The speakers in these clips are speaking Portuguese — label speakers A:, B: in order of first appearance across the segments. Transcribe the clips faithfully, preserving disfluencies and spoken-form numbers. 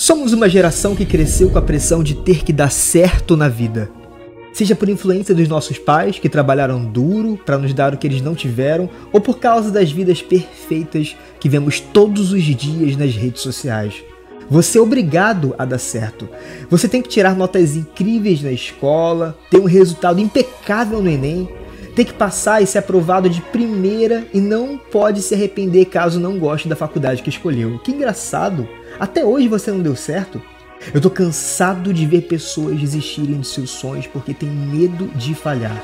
A: Somos uma geração que cresceu com a pressão de ter que dar certo na vida. Seja por influência dos nossos pais, que trabalharam duro para nos dar o que eles não tiveram, ou por causa das vidas perfeitas que vemos todos os dias nas redes sociais. Você é obrigado a dar certo. Você tem que tirar notas incríveis na escola, ter um resultado impecável no Enem, ter que passar e ser aprovado de primeira e não pode se arrepender caso não goste da faculdade que escolheu. Que engraçado! Até hoje você não deu certo? Eu tô cansado de ver pessoas desistirem de seus sonhos porque tem medo de falhar.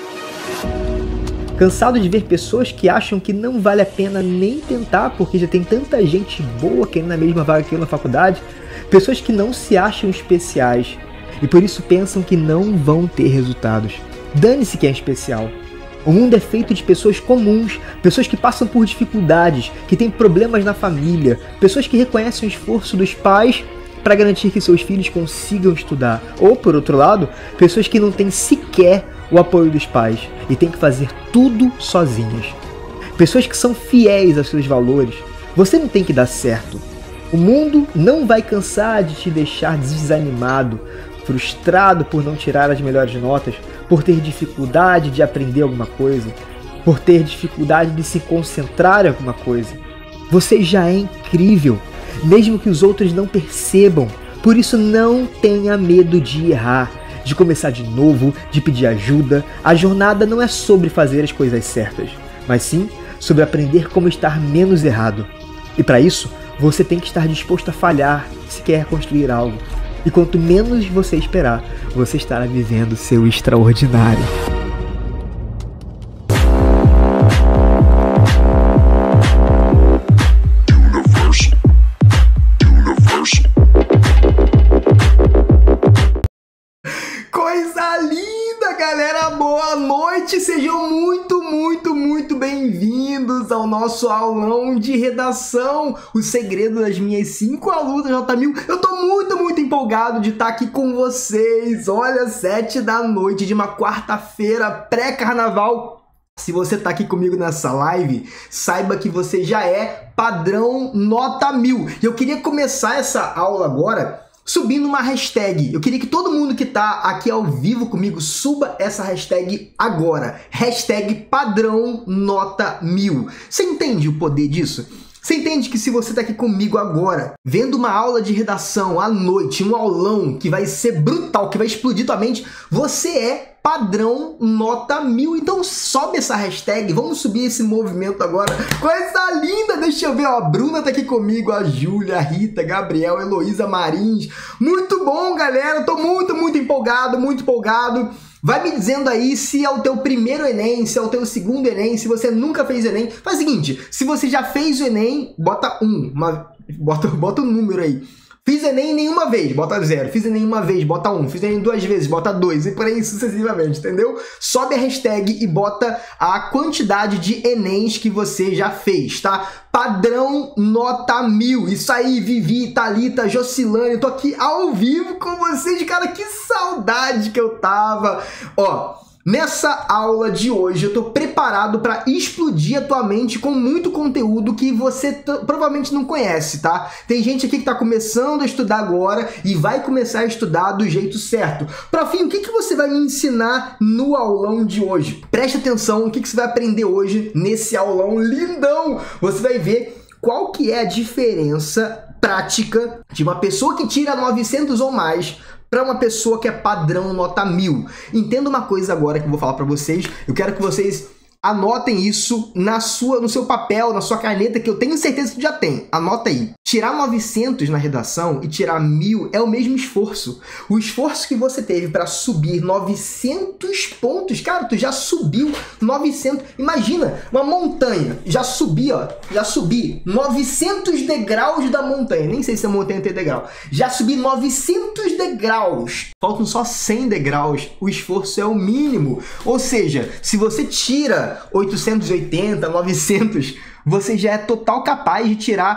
A: Cansado de ver pessoas que acham que não vale a pena nem tentar porque já tem tanta gente boa querendo a mesma vaga que eu na faculdade. Pessoas que não se acham especiais e por isso pensam que não vão ter resultados. Dane-se que é especial. O mundo é feito de pessoas comuns, pessoas que passam por dificuldades, que têm problemas na família, pessoas que reconhecem o esforço dos pais para garantir que seus filhos consigam estudar. Ou, por outro lado, pessoas que não têm sequer o apoio dos pais e têm que fazer tudo sozinhas. Pessoas que são fiéis aos seus valores. Você não tem que dar certo. O mundo não vai cansar de te deixar desanimado, frustrado por não tirar as melhores notas, por ter dificuldade de aprender alguma coisa, por ter dificuldade de se concentrar em alguma coisa. Você já é incrível, mesmo que os outros não percebam. Por isso não tenha medo de errar, de começar de novo, de pedir ajuda. A jornada não é sobre fazer as coisas certas, mas sim sobre aprender como estar menos errado. E para isso, você tem que estar disposto a falhar se quer construir algo. E quanto menos você esperar, você estará vivendo seu extraordinário. Coisa linda, galera! Boa noite! Sejam muito, muito, muito bem-vindos ao nosso aulão de redação. O segredo das minhas cinco alunas Nota Mil. Eu tô muito, muito empolgado de estar aqui com vocês. Olha, sete da noite de uma quarta-feira pré-carnaval. Se você tá aqui comigo nessa live, saiba que você já é padrão Nota Mil. E eu queria começar essa aula agora subindo uma hashtag. Eu queria que todo mundo que tá aqui ao vivo comigo suba essa hashtag agora. Hashtag padrão Nota Mil. Você entende o poder disso? Você entende que se você tá aqui comigo agora, vendo uma aula de redação à noite, um aulão que vai ser brutal, que vai explodir tua mente, você é padrão Nota Mil. Então sobe essa hashtag, vamos subir esse movimento agora. Coisa linda, deixa eu ver, ó, a Bruna tá aqui comigo, a Júlia, a Rita, Gabriel, Heloísa Marins. Muito bom, galera, tô muito, muito empolgado, muito empolgado. Vai me dizendo aí se é o teu primeiro Enem, se é o teu segundo Enem, se você nunca fez Enem. Faz o seguinte, se você já fez o Enem, bota um, uma, bota, bota um número aí. Fiz Enem nenhuma vez, bota zero. Fiz Enem uma vez, bota um. Fiz Enem duas vezes, bota dois. E por aí sucessivamente, entendeu? Sobe a hashtag e bota a quantidade de Enems que você já fez, tá? Padrão Nota Mil. Isso aí, Vivi, Thalita, Jocilane. Eu tô aqui ao vivo com vocês. Cara, que saudade que eu tava. Ó, nessa aula de hoje eu tô preparado para explodir a tua mente com muito conteúdo que você provavelmente não conhece, tá? Tem gente aqui que tá começando a estudar agora e vai começar a estudar do jeito certo. Profinho, o que, que você vai me ensinar no aulão de hoje? Preste atenção, o que, que você vai aprender hoje nesse aulão lindão. Você vai ver qual que é a diferença prática de uma pessoa que tira novecentos ou mais para uma pessoa que é padrão Nota Mil. Entenda uma coisa agora que eu vou falar para vocês. Eu quero que vocês anotem isso na sua, no seu papel, na sua caneta, que eu tenho certeza que já tem. Anota aí. Tirar novecentos na redação e tirar mil é o mesmo esforço. O esforço que você teve para subir novecentos pontos, cara, tu já subiu novecentos. Imagina, uma montanha. Já subi, ó. Já subi novecentos degraus da montanha. Nem sei se a montanha tem degrau. Já subi novecentos degraus. Faltam só cem degraus. O esforço é o mínimo. Ou seja, se você tira oitocentos e oitenta, novecentos, você já é total capaz de tirar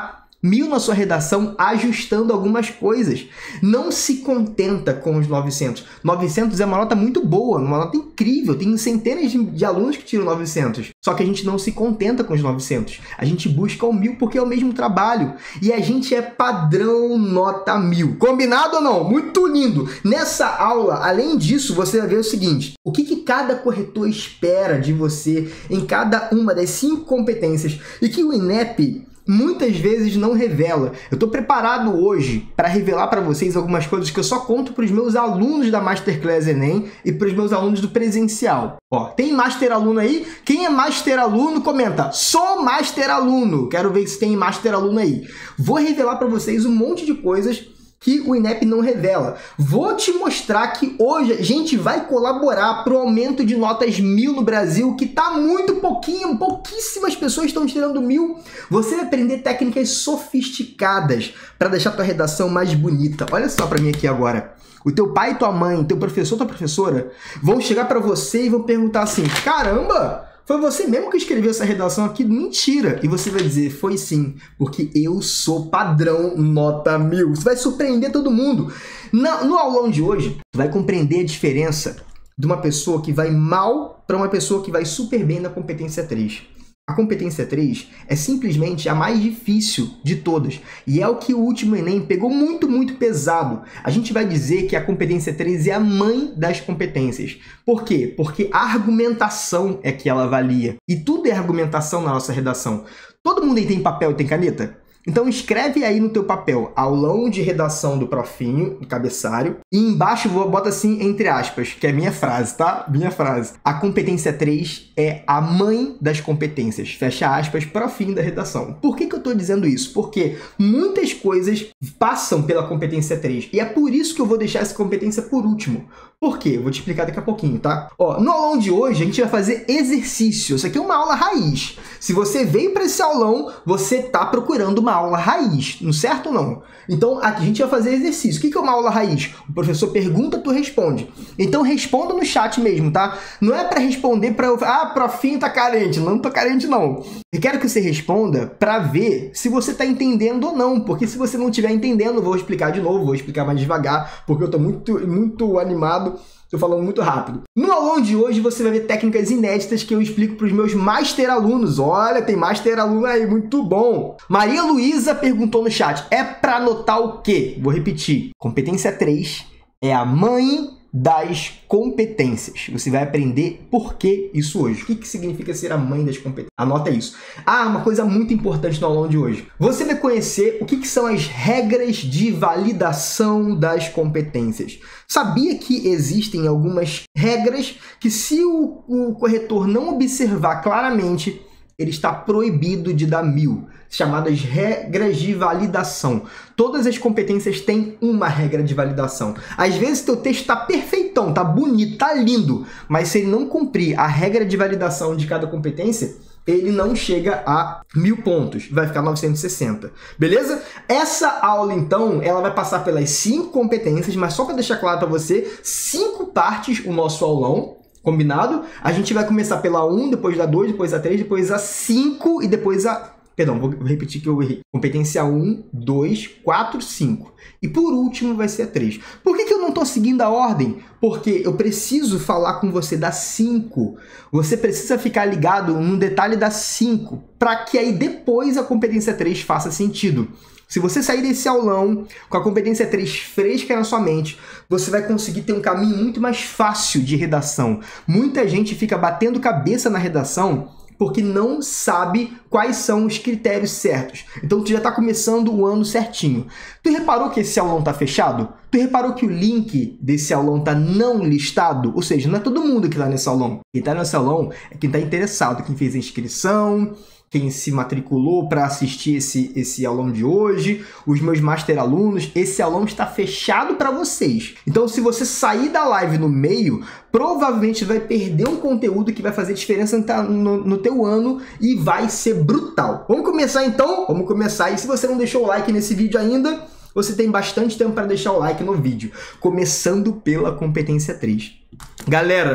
A: mil na sua redação ajustando algumas coisas. Não se contenta com os novecentos. novecentos é uma nota muito boa, uma nota incrível. Tem centenas de, de alunos que tiram novecentos. Só que a gente não se contenta com os novecentos. A gente busca o mil porque é o mesmo trabalho. E a gente é padrão nota mil. Combinado ou não? Muito lindo! Nessa aula, além disso, você vai ver o seguinte. O que, que cada corretor espera de você em cada uma das cinco competências e que o INEP muitas vezes não revela. Eu estou preparado hoje para revelar para vocês algumas coisas que eu só conto para os meus alunos da Masterclass Enem e para os meus alunos do presencial. Ó, tem Master Aluno aí? Quem é Master Aluno, comenta. Sou Master Aluno. Quero ver se tem Master Aluno aí. Vou revelar para vocês um monte de coisas que o INEP não revela. Vou te mostrar que hoje a gente vai colaborar para o aumento de notas mil no Brasil, que está muito pouquinho, pouquíssimas pessoas estão tirando mil. Você vai aprender técnicas sofisticadas para deixar a tua redação mais bonita. Olha só para mim aqui agora. O teu pai e tua mãe, teu professor, tua professora, vão chegar para você e vão perguntar assim, caramba, foi você mesmo que escreveu essa redação aqui? Mentira! E você vai dizer, foi sim, porque eu sou padrão nota mil. Você vai surpreender todo mundo. Na, no aulão de hoje, tu vai compreender a diferença de uma pessoa que vai mal para uma pessoa que vai super bem na competência três. A competência três é simplesmente a mais difícil de todas. E é o que o último Enem pegou muito, muito pesado. A gente vai dizer que a competência três é a mãe das competências. Por quê? Porque a argumentação é que ela avalia. E tudo é argumentação na nossa redação. Todo mundo aí tem papel e tem caneta? Então escreve aí no teu papel, aulão de redação do profinho, do cabeçalho, e embaixo vou bota assim, entre aspas, que é minha frase, tá? Minha frase. A competência três é a mãe das competências, fecha aspas, profinho da redação. Por que que eu tô dizendo isso? Porque muitas coisas passam pela competência três, e é por isso que eu vou deixar essa competência por último. Por quê? Vou te explicar daqui a pouquinho, tá? Ó, no aulão de hoje, a gente vai fazer exercício. Isso aqui é uma aula raiz. Se você veio para esse aulão, você tá procurando uma aula raiz, não certo ou não? Então, aqui a gente vai fazer exercício. O que é uma aula raiz? O professor pergunta, tu responde. Então, responda no chat mesmo, tá? Não é para responder para eu... Ah, profinho tá carente. Não tô carente, não. Eu quero que você responda para ver se você tá entendendo ou não. Porque se você não estiver entendendo, eu vou explicar de novo, vou explicar mais devagar, porque eu tô muito, muito animado. Estou falando muito rápido. No aulão de hoje você vai ver técnicas inéditas que eu explico para os meus Master alunos. Olha, tem Master aluno aí, muito bom. Maria Luísa perguntou no chat, é para anotar o quê? Vou repetir. Competência três é a mãe das competências. Você vai aprender por que isso hoje. O que que significa ser a mãe das competências? Anota isso. Ah, uma coisa muito importante no aulão de hoje. Você vai conhecer o que que são as regras de validação das competências. Sabia que existem algumas regras que, se o, o corretor não observar claramente, ele está proibido de dar mil, chamadas regras de validação. Todas as competências têm uma regra de validação. Às vezes teu texto está perfeitão, tá bonito, tá lindo, mas se ele não cumprir a regra de validação de cada competência, ele não chega a mil pontos, vai ficar novecentos e sessenta, beleza? Essa aula, então, ela vai passar pelas cinco competências, mas só para deixar claro para você, cinco partes o nosso aulão. Combinado? A gente vai começar pela um, depois da dois, depois da três, depois a cinco e depois a... Perdão, vou repetir que eu errei. Competência um, dois, quatro, cinco. E por último vai ser a três. Por que que eu não estou seguindo a ordem? Porque eu preciso falar com você da cinco. Você precisa ficar ligado no detalhe da cinco, para que aí depois a competência três faça sentido. Se você sair desse aulão com a competência três fresca na sua mente, você vai conseguir ter um caminho muito mais fácil de redação. Muita gente fica batendo cabeça na redação porque não sabe quais são os critérios certos. Então, tu já está começando o ano certinho. Tu reparou que esse aulão está fechado? Tu reparou que o link desse aulão está não listado? Ou seja, não é todo mundo que está nesse aulão. Quem está nesse aulão é quem está interessado, quem fez a inscrição, quem se matriculou para assistir esse, esse aulão de hoje, os meus Master alunos. Esse aulão está fechado para vocês. Então, se você sair da live no meio, provavelmente vai perder um conteúdo que vai fazer diferença no, no teu ano e vai ser brutal. Vamos começar então? Vamos começar. E se você não deixou o like nesse vídeo ainda, você tem bastante tempo para deixar o like no vídeo. Começando pela competência três. Galera,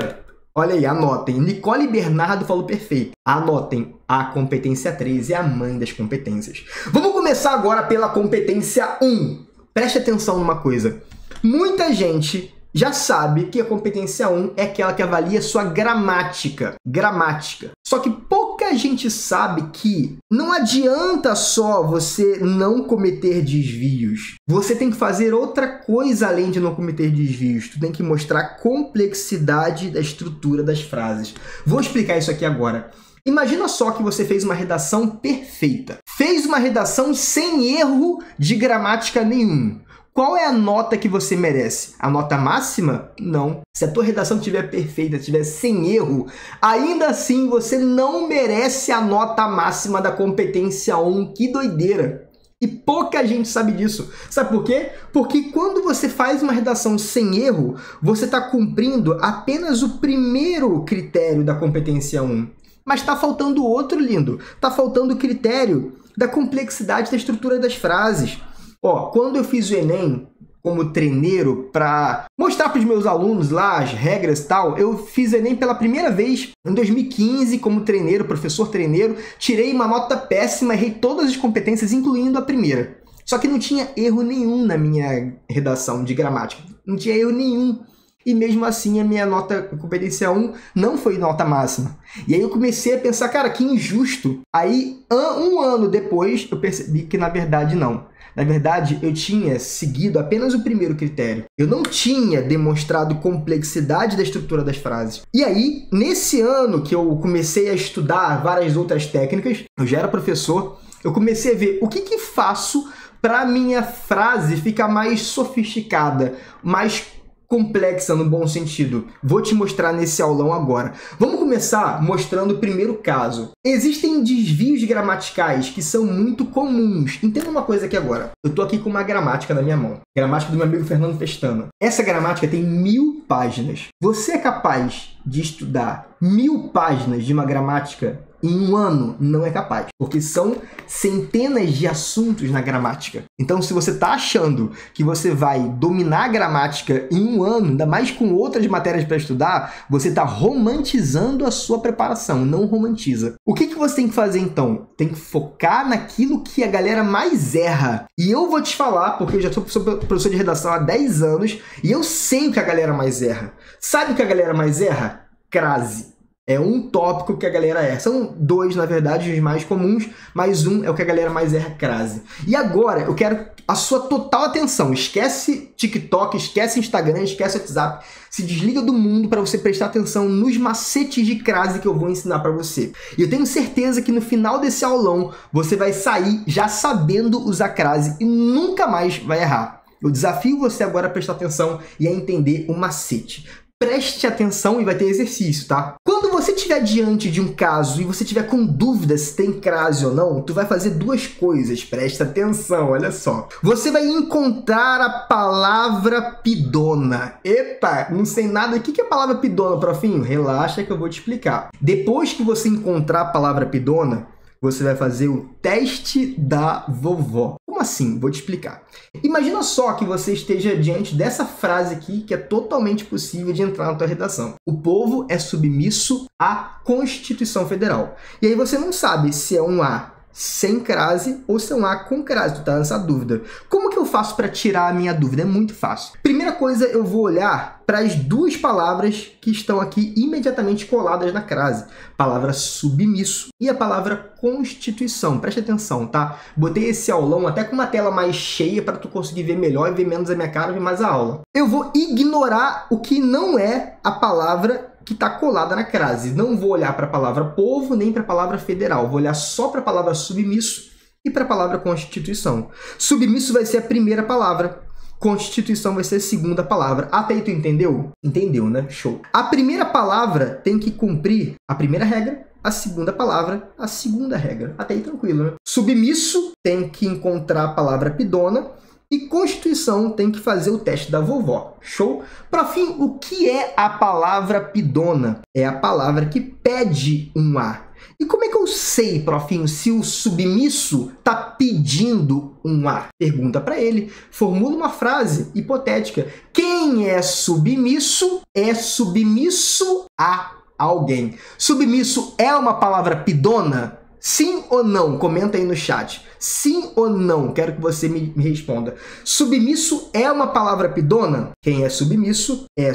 A: Olha aí, anotem. Nicole Bernardo falou perfeito. Anotem, a competência três é a mãe das competências. Vamos começar agora pela competência um. Preste atenção numa coisa. Muita gente já sabe que a competência um é aquela que avalia sua gramática. Gramática. Só que pouca gente sabe que não adianta só você não cometer desvios. Você tem que fazer outra coisa além de não cometer desvios. Tu tem que mostrar a complexidade da estrutura das frases. Vou explicar isso aqui agora. Imagina só que você fez uma redação perfeita. Fez uma redação sem erro de gramática nenhum. Qual é a nota que você merece? A nota máxima? Não. Se a tua redação estiver perfeita, estiver sem erro, ainda assim você não merece a nota máxima da competência um. Que doideira! E pouca gente sabe disso. Sabe por quê? Porque quando você faz uma redação sem erro, você está cumprindo apenas o primeiro critério da competência um. Mas está faltando outro, lindo. Está faltando o critério da complexidade da estrutura das frases. Ó, quando eu fiz o Enem como treineiro para mostrar para os meus alunos lá as regras e tal, eu fiz o Enem pela primeira vez em dois mil e quinze como treineiro, professor treineiro, tirei uma nota péssima, errei todas as competências, incluindo a primeira. Só que não tinha erro nenhum na minha redação de gramática, não tinha erro nenhum. E mesmo assim a minha nota competência um não foi nota máxima. E aí eu comecei a pensar, cara, que injusto. Aí um ano depois eu percebi que na verdade não. Na verdade, eu tinha seguido apenas o primeiro critério. Eu não tinha demonstrado complexidade da estrutura das frases. E aí, nesse ano que eu comecei a estudar várias outras técnicas, eu já era professor, eu comecei a ver o que que faço para a minha frase ficar mais sofisticada, mais complexa no bom sentido. Vou te mostrar nesse aulão agora. Vamos começar mostrando o primeiro caso. Existem desvios gramaticais que são muito comuns. Entenda uma coisa aqui agora. Eu estou aqui com uma gramática na minha mão. Gramática do meu amigo Fernando Pestana. Essa gramática tem mil páginas. Você é capaz de estudar mil páginas de uma gramática em um ano? Não é capaz, porque são centenas de assuntos na gramática. Então, se você está achando que você vai dominar a gramática em um ano, ainda mais com outras matérias para estudar, você está romantizando a sua preparação, não romantiza. O que que você tem que fazer, então? Tem que focar naquilo que a galera mais erra. E eu vou te falar, porque eu já sou professor de redação há dez anos, e eu sei o que a galera mais erra. Sabe o que a galera mais erra? Crase. É um tópico que a galera erra. São dois, na verdade, os mais comuns, mas um é o que a galera mais erra, crase. E agora, eu quero a sua total atenção. Esquece TikTok, esquece Instagram, esquece WhatsApp. Se desliga do mundo para você prestar atenção nos macetes de crase que eu vou ensinar para você. E eu tenho certeza que no final desse aulão, você vai sair já sabendo usar crase e nunca mais vai errar. Eu desafio você agora a prestar atenção e a entender o macete. Preste atenção e vai ter exercício, tá? Quando você estiver diante de um caso e você estiver com dúvida se tem crase ou não, tu vai fazer duas coisas. Preste atenção, olha só. Você vai encontrar a palavra pidona. Epa, não sei nada. O que é a palavra pidona, profinho? Relaxa que eu vou te explicar. Depois que você encontrar a palavra pidona, você vai fazer o teste da vovó. Como assim? Vou te explicar. Imagina só que você esteja diante dessa frase aqui, que é totalmente possível de entrar na tua redação. O povo é submisso à Constituição Federal. E aí você não sabe se é um A sem crase ou se é um A com crase. Tu tá nessa dúvida. Como que eu faço para tirar a minha dúvida? É muito fácil. Primeira coisa, eu vou olhar para as duas palavras que estão aqui imediatamente coladas na crase. Palavra submisso e a palavra Constituição. Preste atenção, tá? Botei esse aulão até com uma tela mais cheia para tu conseguir ver melhor e ver menos a minha cara e ver mais a aula. Eu vou ignorar o que não é a palavra que está colada na crase. Não vou olhar para a palavra povo nem para a palavra federal. Vou olhar só para a palavra submisso e para a palavra Constituição. Submisso vai ser a primeira palavra. Constituição vai ser a segunda palavra. Até aí tu entendeu? Entendeu, né? Show. A primeira palavra tem que cumprir a primeira regra, a segunda palavra, a segunda regra. Até aí tranquilo, né? Submisso tem que encontrar a palavra pidona e Constituição tem que fazer o teste da vovó. Show? Para fim, o que é a palavra pidona? É a palavra que pede um A. E como é que eu sei, profinho, se o submisso tá pedindo um A? Pergunta para ele. Formula uma frase hipotética. Quem é submisso é submisso a alguém. Submisso é uma palavra pidona? Sim ou não? Comenta aí no chat. Sim ou não? Quero que você me, me responda. Submisso é uma palavra pidona? Quem é submisso é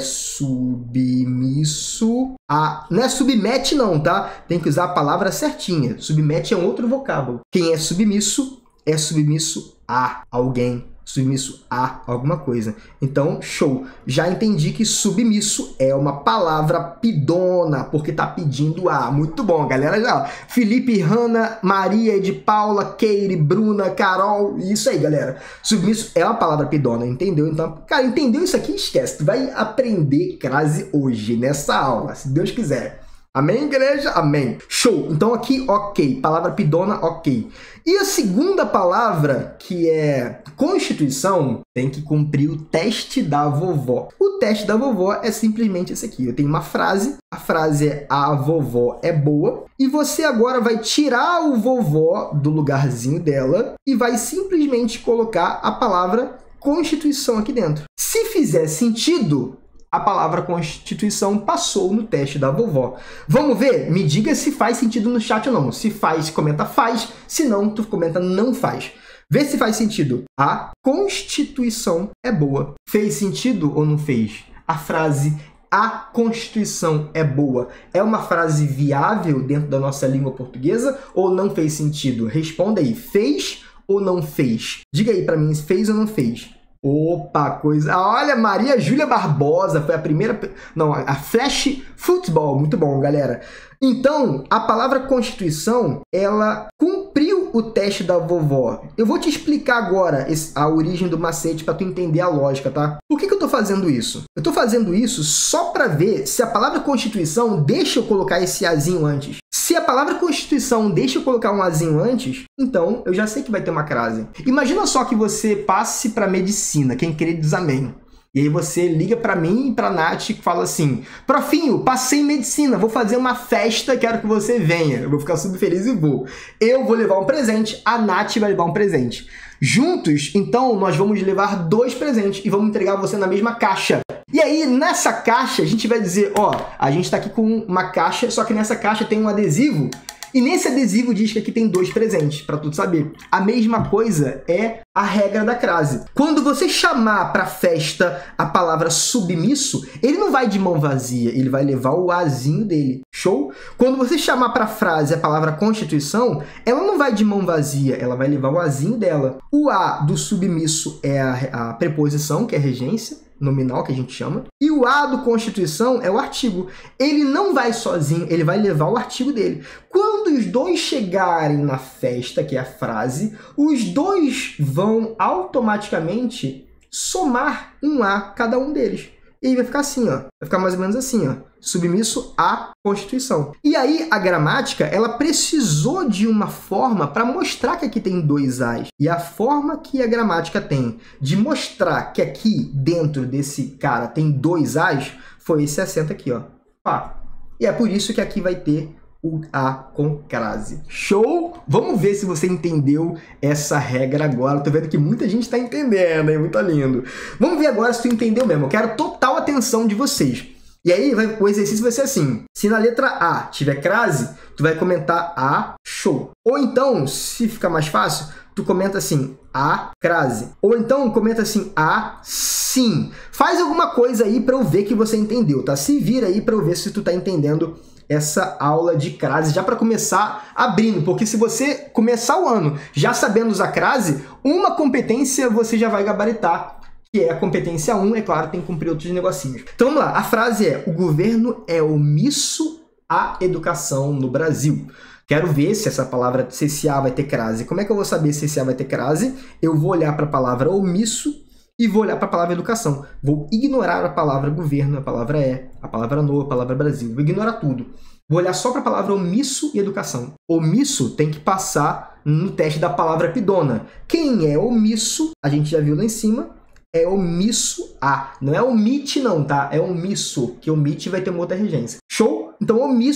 A: submisso a... Não é submete não, tá? Tem que usar a palavra certinha. Submete é um outro vocábulo. Quem é submisso é submisso a alguém. Submisso a alguma coisa. Então, show. Já entendi que submisso é uma palavra pidona, porque tá pedindo a. Muito bom, galera. Já. Felipe, Hanna, Maria, de Paula, Keire, Bruna, Carol. Isso aí, galera. Submisso é uma palavra pidona, entendeu? Então, cara, entendeu isso aqui? Esquece. Tu vai aprender crase hoje, nessa aula, se Deus quiser. Amém, igreja? Amém. Show. Então aqui, ok. Palavra pidona, ok. E a segunda palavra, que é constituição, tem que cumprir o teste da vovó. O teste da vovó é simplesmente esse aqui. Eu tenho uma frase, a frase é a vovó é boa, e você agora vai tirar o vovó do lugarzinho dela e vai simplesmente colocar a palavra constituição aqui dentro. Se fizer sentido, a palavra constituição passou no teste da vovó. Vamos ver? Me diga se faz sentido no chat ou não. Se faz, comenta faz. Se não, tu comenta não faz. Vê se faz sentido. A Constituição é boa. Fez sentido ou não fez? A frase a Constituição é boa é uma frase viável dentro da nossa língua portuguesa ou não fez sentido? Responda aí. Fez ou não fez? Diga aí para mim se fez ou não fez. Opa, coisa... Olha, Maria Júlia Barbosa foi a primeira... Não, a Flash Football. Muito bom, galera. Então, a palavra Constituição, ela cumpriu o teste da vovó. Eu vou te explicar agora a origem do macete para tu entender a lógica, tá? Por que que eu tô fazendo isso? Eu tô fazendo isso só para ver se a palavra Constituição deixa eu colocar esse azinho antes. Se a palavra Constituição deixa eu colocar um azinho antes, então eu já sei que vai ter uma crase. Imagina só que você passe para medicina, quem crê diz amém. E aí você liga para mim e para a Nath e fala assim, profinho, passei em medicina, vou fazer uma festa, quero que você venha. Eu vou ficar super feliz e vou. Eu vou levar um presente, a Nath vai levar um presente. Juntos, então, nós vamos levar dois presentes e vamos entregar você na mesma caixa. E aí, nessa caixa, a gente vai dizer, ó, a gente tá aqui com uma caixa, só que nessa caixa tem um adesivo, e nesse adesivo diz que aqui tem dois presentes, para tu saber. A mesma coisa é a regra da crase. Quando você chamar para festa a palavra submisso, ele não vai de mão vazia, ele vai levar o azinho dele. Show? Quando você chamar para frase a palavra constituição, ela não vai de mão vazia, ela vai levar o azinho dela. O a do submisso é a, a preposição, que é regência nominal, que a gente chama, e o a do constituição é o artigo. Ele não vai sozinho, ele vai levar o artigo dele. Quando os dois chegarem na festa, que é a frase, os dois vão automaticamente somar um a cada um deles. E aí vai ficar assim, ó. Vai ficar mais ou menos assim, ó. Submisso à Constituição. E aí, a gramática, ela precisou de uma forma para mostrar que aqui tem dois As. E a forma que a gramática tem de mostrar que aqui, dentro desse cara, tem dois As, foi esse acento aqui, ó. Pá. E é por isso que aqui vai ter o A com crase. Show? Vamos ver se você entendeu essa regra agora. Tô vendo que muita gente está entendendo, hein? Muito lindo. Vamos ver agora se tu entendeu mesmo. Eu quero total atenção de vocês. E aí, vai, o exercício vai ser assim. Se na letra A tiver crase, tu vai comentar A, show. Ou então, se ficar mais fácil, tu comenta assim, A, crase. Ou então, comenta assim, A, sim. Faz alguma coisa aí para eu ver que você entendeu, tá? Se vira aí para eu ver se tu tá entendendo essa aula de crase, já para começar abrindo, porque se você começar o ano já sabendo usar crase, uma competência você já vai gabaritar, que é a competência um, é claro, tem que cumprir outros negocinhos. Então vamos lá, a frase é, o governo é omisso à educação no Brasil. Quero ver se essa palavra, se esse A vai ter crase. Como é que eu vou saber se esse A vai ter crase? Eu vou olhar para a palavra omisso e vou olhar para a palavra educação. Vou ignorar a palavra governo, a palavra é, a palavra no, a palavra Brasil. Vou ignorar tudo. Vou olhar só para a palavra omisso e educação. Omisso tem que passar no teste da palavra pidona. Quem é omisso, a gente já viu lá em cima, é omisso a. Não é omite não, tá? É omisso, que omite vai ter uma outra regência. Show? Então omisso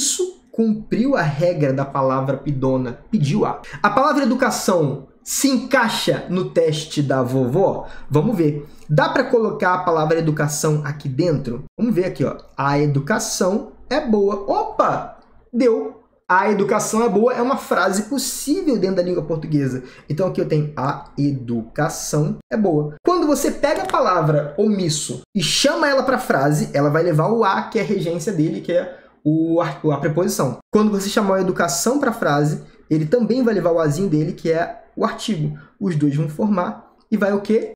A: cumpriu a regra da palavra pidona, pediu A. A palavra educação se encaixa no teste da vovó? Vamos ver. Dá para colocar a palavra educação aqui dentro? Vamos ver aqui, ó. A educação é boa. Opa! Deu. A educação é boa é uma frase possível dentro da língua portuguesa. Então aqui eu tenho a educação é boa. Quando você pega a palavra omisso e chama ela para frase, ela vai levar o A, que é a regência dele, que é o, a preposição. Quando você chamar a educação para frase, ele também vai levar o Azinho dele, que é o artigo. Os dois vão formar e vai o quê?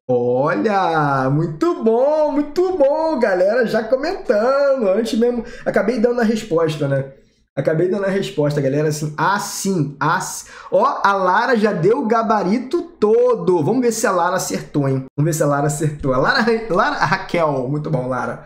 A: Olha, muito bom, muito bom, galera já comentando. Antes mesmo, acabei dando a resposta, né? Acabei dando a resposta, galera, assim, assim, assim. Ó, a Lara já deu o gabarito todo. Vamos ver se a Lara acertou, hein? Vamos ver se a Lara acertou. A Lara, Lara a Raquel, muito bom, Lara.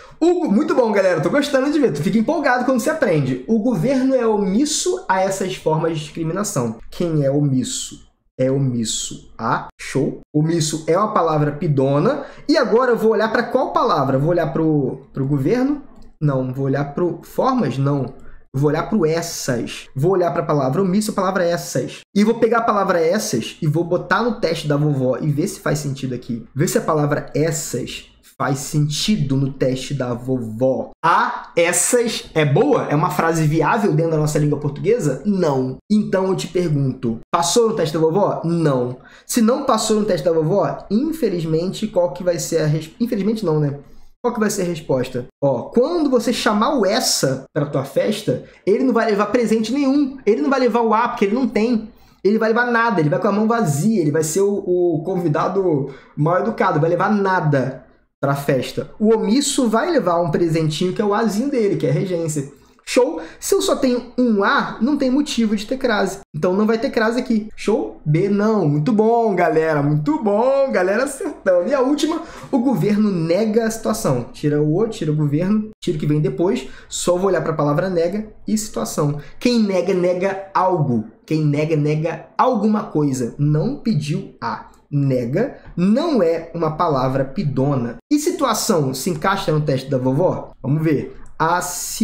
A: O, muito bom, galera, tô gostando de ver. Tu fica empolgado quando você aprende. O governo é omisso a essas formas de discriminação. Quem é omisso? É omisso a, show. Omisso é uma palavra pidona. E agora eu vou olhar para qual palavra? Vou olhar pro, pro governo? Não. Vou olhar pro formas? Não. Vou olhar para o essas. Vou olhar para a palavra omisso, a palavra essas. E vou pegar a palavra essas e vou botar no teste da vovó e ver se faz sentido aqui. Ver se a palavra essas faz sentido no teste da vovó. A essas é boa? É uma frase viável dentro da nossa língua portuguesa? Não. Então eu te pergunto, passou no teste da vovó? Não. Se não passou no teste da vovó, infelizmente, qual que vai ser a resposta? Infelizmente não, né? Qual que vai ser a resposta? Ó, quando você chamar o essa para tua festa, ele não vai levar presente nenhum. Ele não vai levar o A, porque ele não tem. Ele vai levar nada, ele vai com a mão vazia, ele vai ser o, o convidado mal educado, vai levar nada para a festa. O omisso vai levar um presentinho que é o Azinho dele, que é a regência. Show? Se eu só tenho um A, não tem motivo de ter crase. Então não vai ter crase aqui. Show? B não. Muito bom, galera. Muito bom, galera acertando. E a última, o governo nega a situação. Tira o O, tira o governo, tira o que vem depois. Só vou olhar para a palavra nega e situação. Quem nega, nega algo. Quem nega, nega alguma coisa. Não pediu A. Nega não é uma palavra pidona. E situação se encaixa no teste da vovó? Vamos ver. A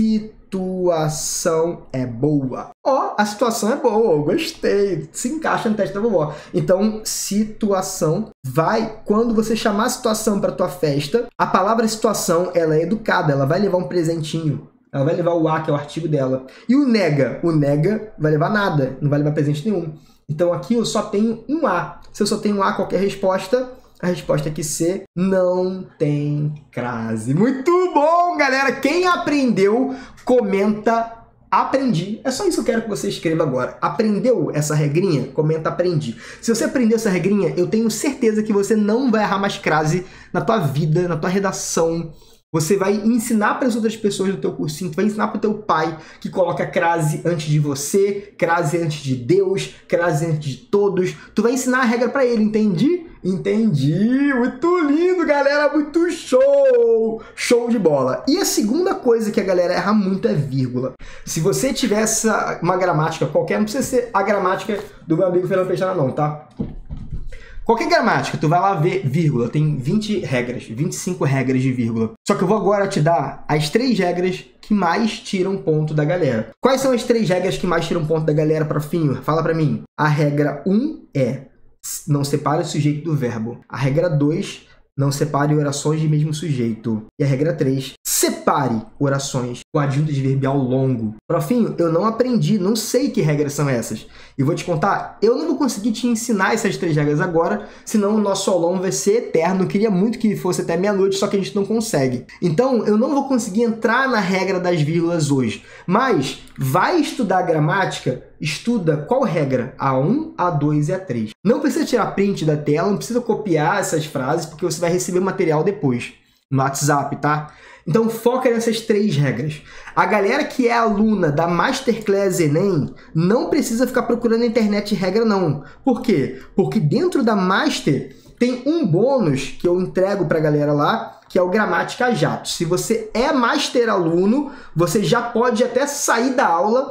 A: situação é boa. Ó, oh, a situação é boa, eu gostei. Se encaixa no teste da vovó. Então, situação vai... Quando você chamar a situação para tua festa, a palavra situação, ela é educada, ela vai levar um presentinho. Ela vai levar o A, que é o artigo dela. E o nega? O nega vai levar nada, não vai levar presente nenhum. Então, aqui eu só tenho um A. Se eu só tenho um A, qualquer resposta... A resposta aqui C, não tem crase. Muito bom, galera! Quem aprendeu, comenta aprendi. É só isso que eu quero que você escreva agora. Aprendeu essa regrinha? Comenta aprendi. Se você aprendeu essa regrinha, eu tenho certeza que você não vai errar mais crase na tua vida, na tua redação. Você vai ensinar para as outras pessoas do teu cursinho, tu vai ensinar para o teu pai que coloca crase antes de você, crase antes de Deus, crase antes de todos. Tu vai ensinar a regra para ele, entendi? Entendi! Muito lindo, galera! Muito show! Show de bola! E a segunda coisa que a galera erra muito é vírgula. Se você tivesse uma gramática qualquer, não precisa ser a gramática do meu amigo Fernando Peixana não, tá? Qualquer gramática, tu vai lá ver vírgula, tem vinte regras, vinte e cinco regras de vírgula. Só que eu vou agora te dar as três regras que mais tiram ponto da galera. Quais são as três regras que mais tiram ponto da galera, profinho? Fala pra mim. A regra um é não separe o sujeito do verbo. A regra dois, não separe orações de mesmo sujeito. E a regra três, separe orações com adjunto adverbial longo. Profinho, eu não aprendi, não sei que regras são essas. E vou te contar, eu não vou conseguir te ensinar essas três regras agora, senão o nosso aulão vai ser eterno. Eu queria muito que fosse até meia-noite, só que a gente não consegue. Então, eu não vou conseguir entrar na regra das vírgulas hoje. Mas, vai estudar gramática, estuda qual regra? A um, A dois e A três. Não precisa tirar print da tela, não precisa copiar essas frases, porque você vai receber o material depois, no WhatsApp, tá? Então, foca nessas três regras. A galera que é aluna da Masterclass Enem não precisa ficar procurando na internet regra, não. Por quê? Porque dentro da Master tem um bônus que eu entrego para a galera lá, que é o Gramática Jato. Se você é Master aluno, você já pode até sair da aula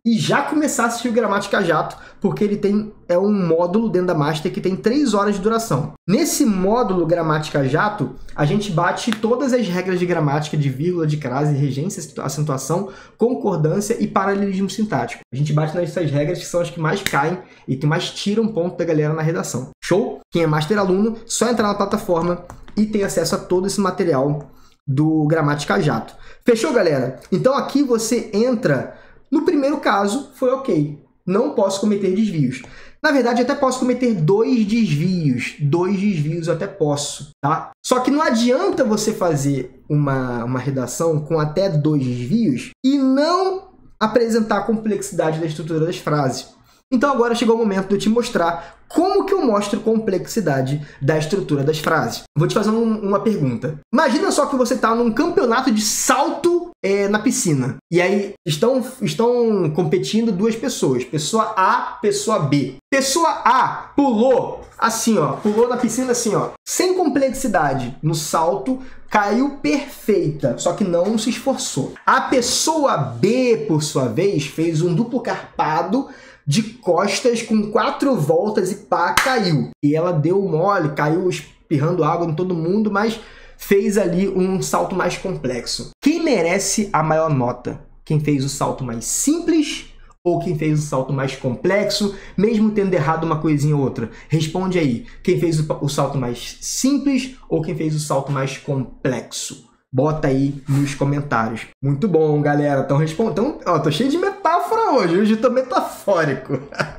A: e já começar a assistir o Gramática Jato, porque ele tem é um módulo dentro da Master que tem três horas de duração. Nesse módulo Gramática Jato, a gente bate todas as regras de gramática, de vírgula, de crase, regência, acentuação, concordância e paralelismo sintático. A gente bate nessas regras que são as que mais caem e que mais tiram ponto da galera na redação. Show? Quem é Master aluno, só entrar na plataforma e ter acesso a todo esse material do Gramática Jato. Fechou, galera? Então aqui você entra, no primeiro caso, foi ok. Não posso cometer desvios. Na verdade, até posso cometer dois desvios. Dois desvios eu até posso, tá? Só que não adianta você fazer uma, uma redação com até dois desvios e não apresentar a complexidade da estrutura das frases. Então agora chegou o momento de eu te mostrar como que eu mostro complexidade da estrutura das frases. Vou te fazer um, uma pergunta. Imagina só que você está num campeonato de salto é, na piscina. E aí estão, estão competindo duas pessoas. Pessoa A, pessoa B. Pessoa A pulou assim, ó. Pulou na piscina assim, ó. Sem complexidade no salto, caiu perfeita, só que não se esforçou. A pessoa B, por sua vez, fez um duplo carpado de costas com quatro voltas e pá, caiu. E ela deu mole, caiu espirrando água em todo mundo, mas fez ali um salto mais complexo. Quem merece a maior nota? Quem fez o salto mais simples ou quem fez o salto mais complexo, mesmo tendo errado uma coisinha ou outra? Responde aí. Quem fez o salto mais simples ou quem fez o salto mais complexo? Bota aí nos comentários. Muito bom, galera. Então, respondam. Ó, tô cheio de metáfora hoje. Hoje eu tô metafórico.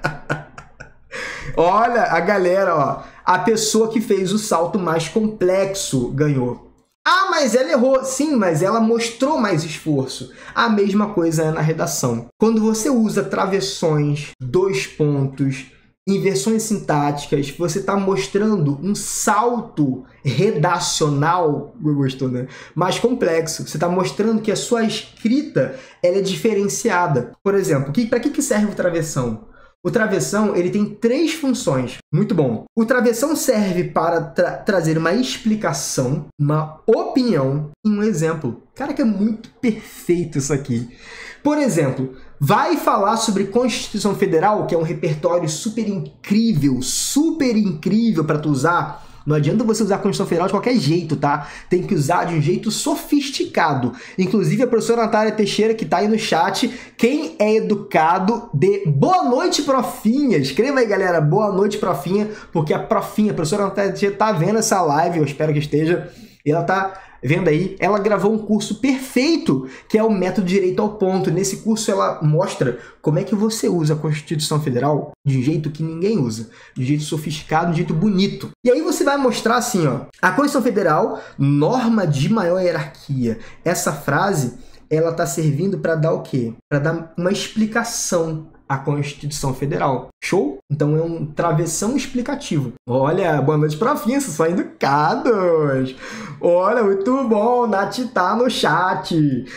A: Olha, a galera, ó. A pessoa que fez o salto mais complexo ganhou. Ah, mas ela errou. Sim, mas ela mostrou mais esforço. A mesma coisa é na redação. Quando você usa travessões, dois pontos, inversões sintáticas, você está mostrando um salto redacional, gostou, né? Mais complexo. Você está mostrando que a sua escrita ela é diferenciada. Por exemplo, para que, que serve o travessão? O travessão ele tem três funções. Muito bom. O travessão serve para tra trazer uma explicação, uma opinião e um exemplo. Cara, que é muito perfeito isso aqui. Por exemplo, vai falar sobre Constituição Federal, que é um repertório super incrível, super incrível para tu usar. Não adianta você usar a Constituição Federal de qualquer jeito, tá? Tem que usar de um jeito sofisticado. Inclusive, a professora Natália Teixeira, que tá aí no chat, quem é educado, de boa noite, profinha. Escreva aí, galera, boa noite, profinha, porque a profinha, a professora Natália Teixeira, tá vendo essa live, eu espero que esteja, e ela tá vendo aí, ela gravou um curso perfeito, que é o Método Direito ao Ponto. Nesse curso ela mostra como é que você usa a Constituição Federal de um jeito que ninguém usa, de um jeito sofisticado, de um jeito bonito. E aí você vai mostrar assim, ó, a Constituição Federal, norma de maior hierarquia. Essa frase, ela está servindo para dar o quê? Para dar uma explicação à Constituição Federal. Show? Então é um travessão explicativo. Olha, boa noite, profinha, vocês são educados. Olha, muito bom, Nath tá no chat.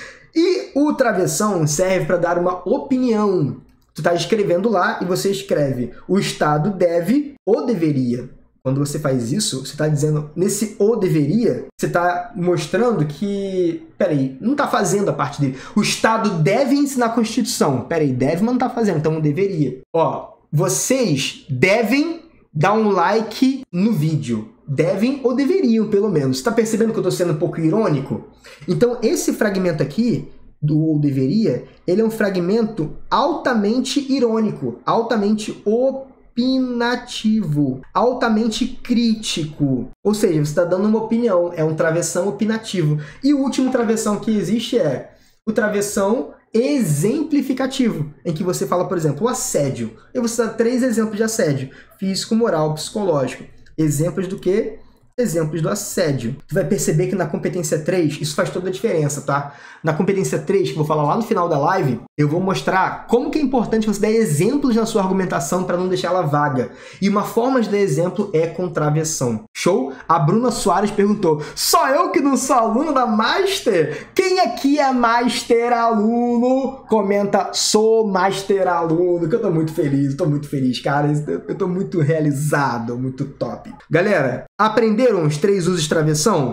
A: E o travessão serve para dar uma opinião. Tu tá escrevendo lá e você escreve o Estado deve ou deveria. Quando você faz isso, você está dizendo, nesse ou deveria, você está mostrando que, peraí, não está fazendo a parte dele. O Estado deve ensinar a Constituição. Peraí, deve, mas não está fazendo, então não deveria. Ó, vocês devem dar um like no vídeo. Devem ou deveriam, pelo menos. Você está percebendo que eu estou sendo um pouco irônico? Então, esse fragmento aqui, do ou deveria, ele é um fragmento altamente irônico, altamente opinativo. opinativo, altamente crítico. Ou seja, você está dando uma opinião, é um travessão opinativo. E o último travessão que existe é o travessão exemplificativo, em que você fala, por exemplo, o assédio. Eu vou citar três exemplos de assédio: físico, moral, psicológico. Exemplos do quê? Exemplos do assédio. Tu vai perceber que na competência três, isso faz toda a diferença, tá? Na competência três, que eu vou falar lá no final da live, eu vou mostrar como que é importante você dar exemplos na sua argumentação para não deixar ela vaga. E uma forma de dar exemplo é com travessão. Show? A Bruna Soares perguntou, só eu que não sou aluno da Master? Quem aqui é Master aluno? Comenta, sou Master aluno, que eu tô muito feliz, tô muito feliz, cara. Eu tô muito realizado, muito top. Galera, aprender os três usos de travessão?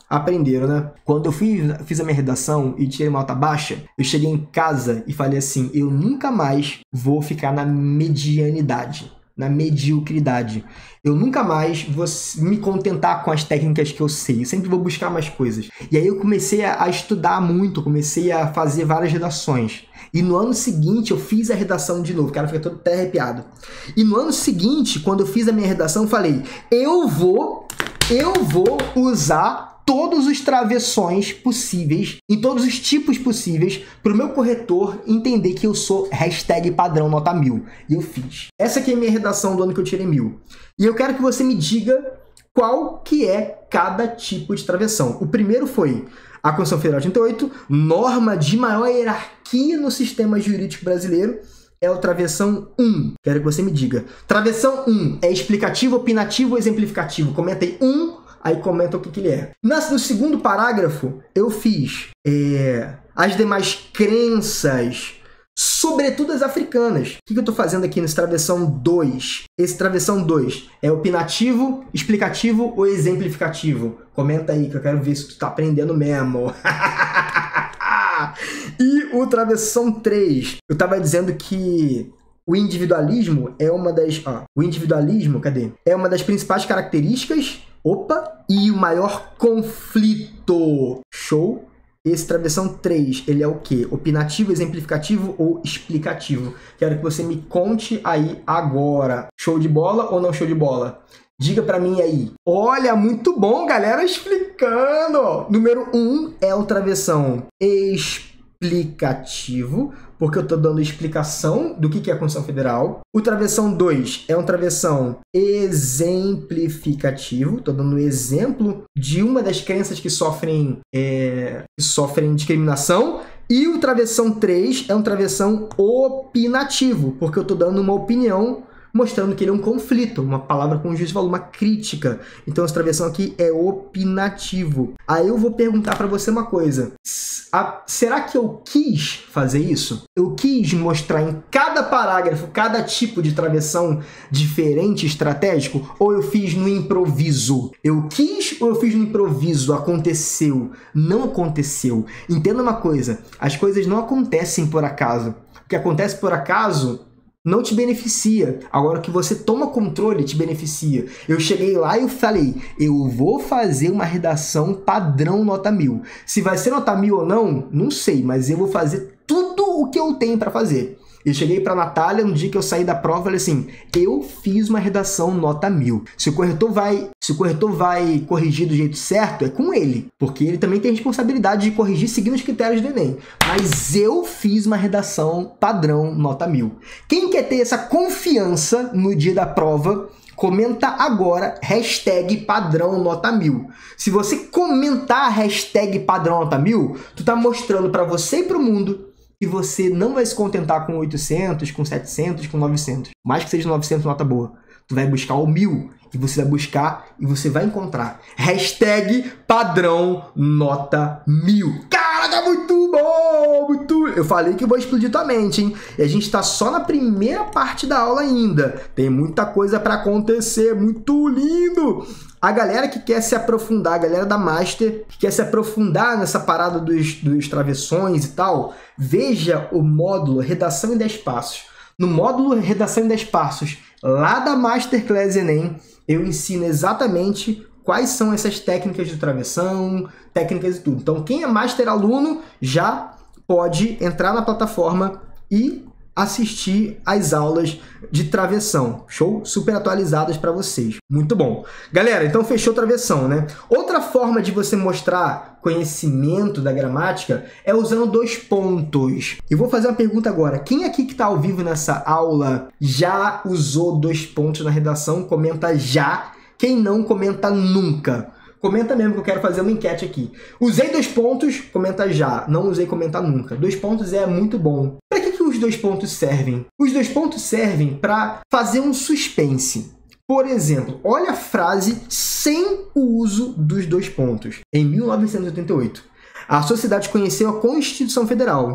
A: aprenderam, né? Quando eu fiz, fiz a minha redação e tirei uma nota baixa, eu cheguei em casa e falei assim, eu nunca mais vou ficar na medianidade, na mediocridade. Eu nunca mais vou me contentar com as técnicas que eu sei. Eu sempre vou buscar mais coisas. E aí eu comecei a estudar muito, comecei a fazer várias redações. E no ano seguinte eu fiz a redação de novo. O cara fica todo até arrepiado. E no ano seguinte, quando eu fiz a minha redação, eu falei, eu vou, eu vou usar todos os travessões possíveis, em todos os tipos possíveis, para o meu corretor entender que eu sou hashtag padrão nota mil. E eu fiz. Essa aqui é a minha redação do ano que eu tirei mil. E eu quero que você me diga qual que é cada tipo de travessão. O primeiro foi a Constituição Federal de oitenta e oito, norma de maior hierarquia no sistema jurídico brasileiro, é o travessão um. Quero que você me diga. Travessão um é explicativo, opinativo ou exemplificativo? Comenta aí um. Aí comenta o que, que ele é. No segundo parágrafo, eu fiz é, as demais crenças, sobretudo as africanas. O que, que eu estou fazendo aqui nesse travessão dois? Esse travessão dois é opinativo, explicativo ou exemplificativo? Comenta aí que eu quero ver se tu está aprendendo mesmo. E o travessão três, eu estava dizendo que o individualismo é uma das... Ó, o individualismo, cadê? É uma das principais características... Opa! E o maior conflito. Show? Esse travessão três, ele é o quê? Opinativo, exemplificativo ou explicativo? Quero que você me conte aí agora. Show de bola ou não show de bola? Diga pra mim aí. Olha, muito bom, galera, explicando. Número um é o travessão explicativo, porque eu estou dando explicação do que é a Constituição Federal. O travessão dois é um travessão exemplificativo. Estou dando um exemplo de uma das crenças que sofrem, é, que sofrem discriminação. E o travessão três é um travessão opinativo, porque eu estou dando uma opinião mostrando que ele é um conflito, uma palavra com juízo de valor, uma crítica. Então, essa travessão aqui é opinativo. Aí eu vou perguntar para você uma coisa. A, será que eu quis fazer isso? Eu quis mostrar em cada parágrafo, cada tipo de travessão diferente, estratégico? Ou eu fiz no improviso? Eu quis ou eu fiz no improviso? Aconteceu? Não aconteceu. Entenda uma coisa. As coisas não acontecem por acaso. O que acontece por acaso não te beneficia. Agora, o que você toma controle te beneficia. Eu cheguei lá e eu falei, eu vou fazer uma redação padrão nota mil. Se vai ser nota mil ou não, não sei, mas eu vou fazer tudo o que eu tenho para fazer. Eu cheguei para a Natália, no dia que eu saí da prova, falei assim, eu fiz uma redação nota mil. Se o corretor vai, se o corretor vai corrigir do jeito certo, é com ele, porque ele também tem responsabilidade de corrigir seguindo os critérios do Enem. Mas eu fiz uma redação padrão nota mil. Quem quer ter essa confiança no dia da prova, comenta agora, hashtag padrão nota mil. Se você comentar a hashtag padrão nota mil, tu tá mostrando para você e para o mundo que você não vai se contentar com oitocentos, com setecentos, com novecentos. Mais que seja novecentos, nota boa. Tu vai buscar o mil e você vai buscar e você vai encontrar. Hashtag padrão nota mil. Caraca, muito bom! Muito... Eu falei que eu vou explodir tua mente, hein? E a gente tá só na primeira parte da aula ainda. Tem muita coisa para acontecer. Muito lindo! A galera que quer se aprofundar, a galera da Master, que quer se aprofundar nessa parada dos, dos travessões e tal, veja o módulo Redação em dez Passos. No módulo Redação em dez Passos, lá da Masterclass Enem, eu ensino exatamente quais são essas técnicas de travessão, técnicas e tudo. Então, quem é Master aluno já pode entrar na plataforma e assistir às aulas de travessão. Show? Super atualizadas para vocês. Muito bom. Galera, então fechou travessão, né? Outra forma de você mostrar conhecimento da gramática é usando dois pontos. Eu vou fazer uma pergunta agora. Quem aqui que está ao vivo nessa aula já usou dois pontos na redação? Comenta já. Quem não, comenta nunca. Comenta mesmo que eu quero fazer uma enquete aqui. Usei dois pontos, comenta já. Não usei, comenta nunca. Dois pontos é muito bom. Para que, que os dois pontos servem? Os dois pontos servem para fazer um suspense. Por exemplo, olha a frase sem o uso dos dois pontos. Em mil novecentos e oitenta e oito, a sociedade conheceu a Constituição Federal,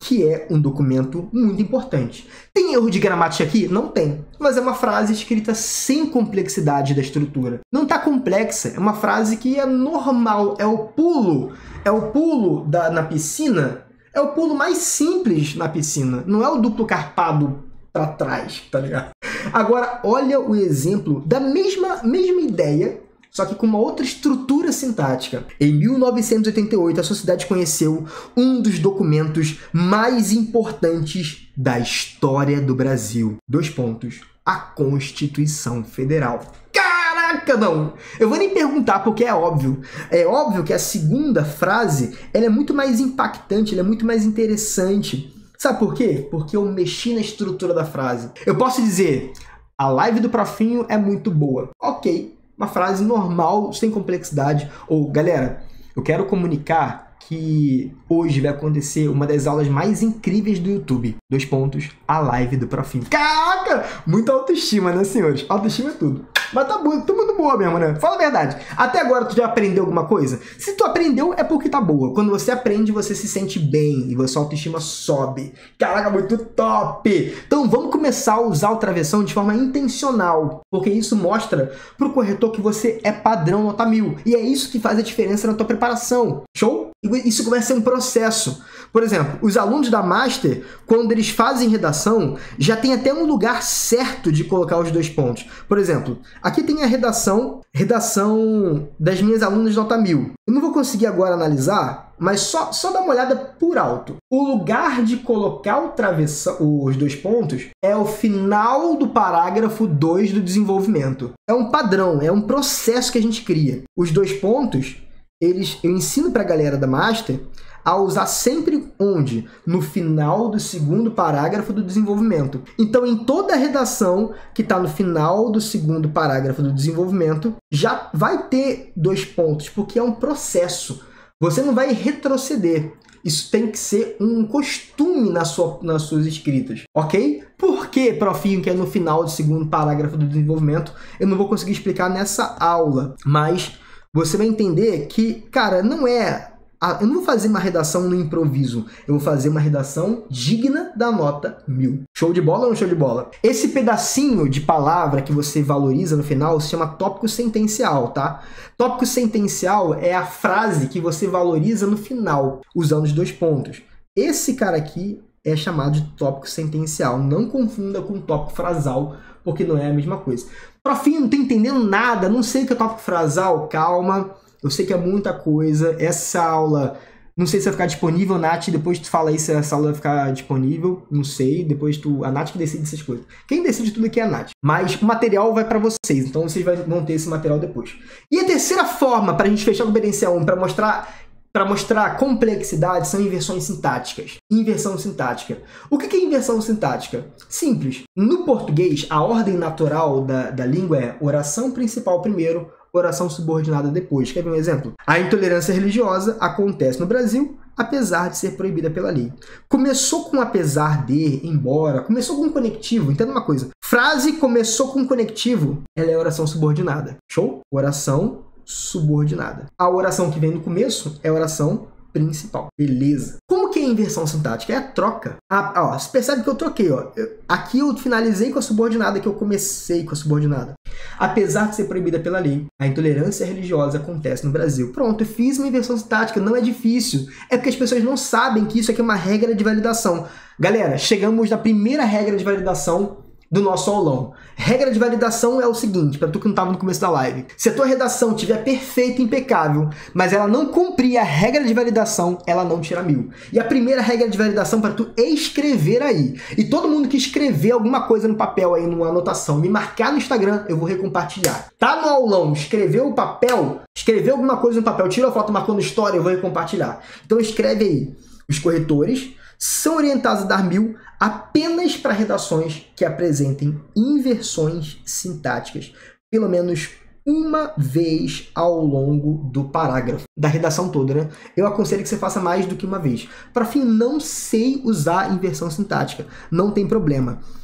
A: que é um documento muito importante. Tem erro de gramática aqui? Não tem. Mas é uma frase escrita sem complexidade da estrutura. Não está complexa, é uma frase que é normal, é o pulo, é o pulo da, na piscina, é o pulo mais simples na piscina, não é o duplo carpado para trás, tá ligado? Agora, olha o exemplo da mesma, mesma ideia, só que com uma outra estrutura sintática. Em mil novecentos e oitenta e oito, a sociedade conheceu um dos documentos mais importantes da história do Brasil. Dois pontos. A Constituição Federal. Caraca, não! Eu vou nem perguntar porque é óbvio. É óbvio que a segunda frase ela é muito mais impactante, ela é muito mais interessante. Sabe por quê? Porque eu mexi na estrutura da frase. Eu posso dizer, a live do Profinho é muito boa. Ok. Uma frase normal, sem complexidade. Ou, galera, eu quero comunicar que hoje vai acontecer uma das aulas mais incríveis do YouTube. Dois pontos, a live do Profinho. Caraca! Muita autoestima, né, senhores? Autoestima é tudo. Mas tá bom, tá muito boa mesmo, né? Fala a verdade. Até agora tu já aprendeu alguma coisa? Se tu aprendeu, é porque tá boa. Quando você aprende, você se sente bem e a sua autoestima sobe. Caraca, muito top! Então vamos começar a usar o travessão de forma intencional, porque isso mostra pro corretor que você é padrão nota mil. E é isso que faz a diferença na tua preparação. Show? Isso começa a ser um processo. Por exemplo, os alunos da Master, quando eles fazem redação, já tem até um lugar certo de colocar os dois pontos. Por exemplo, aqui tem a redação, redação das minhas alunas de nota mil. Eu não vou conseguir agora analisar, mas só, só dá uma olhada por alto. O lugar de colocar o travessão, os dois pontos é o final do parágrafo dois do desenvolvimento. É um padrão, é um processo que a gente cria. Os dois pontos, eles, eu ensino para a galera da Master a usar sempre onde? No final do segundo parágrafo do desenvolvimento. Então, em toda a redação que está no final do segundo parágrafo do desenvolvimento, já vai ter dois pontos, porque é um processo. Você não vai retroceder. Isso tem que ser um costume na sua, nas suas escritas, ok? Por que, Profinho, que é no final do segundo parágrafo do desenvolvimento? Eu não vou conseguir explicar nessa aula, mas você vai entender que, cara, não é... Eu não vou fazer uma redação no improviso, eu vou fazer uma redação digna da nota mil. Show de bola ou não show de bola? Esse pedacinho de palavra que você valoriza no final se chama tópico sentencial, tá? Tópico sentencial é a frase que você valoriza no final, usando os dois pontos. Esse cara aqui é chamado de tópico sentencial. Não confunda com tópico frasal, porque não é a mesma coisa. Profinho, não tô entendendo nada, não sei o que é tópico frasal. Calma. Eu sei que é muita coisa. Essa aula, não sei se vai ficar disponível, Nath. Depois tu fala aí se essa aula vai ficar disponível. Não sei. Depois tu, a Nath que decide essas coisas. Quem decide tudo aqui é a Nath. Mas o material vai para vocês. Então vocês vão ter esse material depois. E a terceira forma para a gente fechar com o Obediência um, para mostrar, para mostrar complexidade, são inversões sintáticas. Inversão sintática. O que é inversão sintática? Simples. No português, a ordem natural da, da língua é oração principal primeiro, oração subordinada depois. Quer ver um exemplo? A intolerância religiosa acontece no Brasil, apesar de ser proibida pela lei. Começou com apesar de, embora, começou com conectivo. Entenda uma coisa. Frase começou com conectivo, ela é oração subordinada. Show? Oração subordinada. A oração que vem no começo é oração principal. Beleza. Como que é a inversão sintática? É a troca. Ah, ó, você percebe que eu troquei, ó. Eu, aqui eu finalizei com a subordinada, que eu comecei com a subordinada. Apesar de ser proibida pela lei, a intolerância religiosa acontece no Brasil. Pronto, eu fiz uma inversão sintática, não é difícil. É porque as pessoas não sabem que isso aqui é uma regra de validação. Galera, chegamos na primeira regra de validação do nosso aulão. Regra de validação é o seguinte, para tu que não estava no começo da live. Se a tua redação estiver perfeita e impecável, mas ela não cumprir a regra de validação, ela não tira mil. E a primeira regra de validação para tu escrever aí. E todo mundo que escrever alguma coisa no papel aí, numa anotação, me marcar no Instagram, eu vou recompartilhar. Tá no aulão, escreveu o papel, escreveu alguma coisa no papel, tira a foto marcando história, eu vou recompartilhar. Então escreve aí. Os corretores são orientados a dar mil apenas para redações que apresentem inversões sintáticas, pelo menos uma vez ao longo do parágrafo, da redação toda, né? Eu aconselho que você faça mais do que uma vez. Para fim, não sei usar inversão sintática, não tem problema.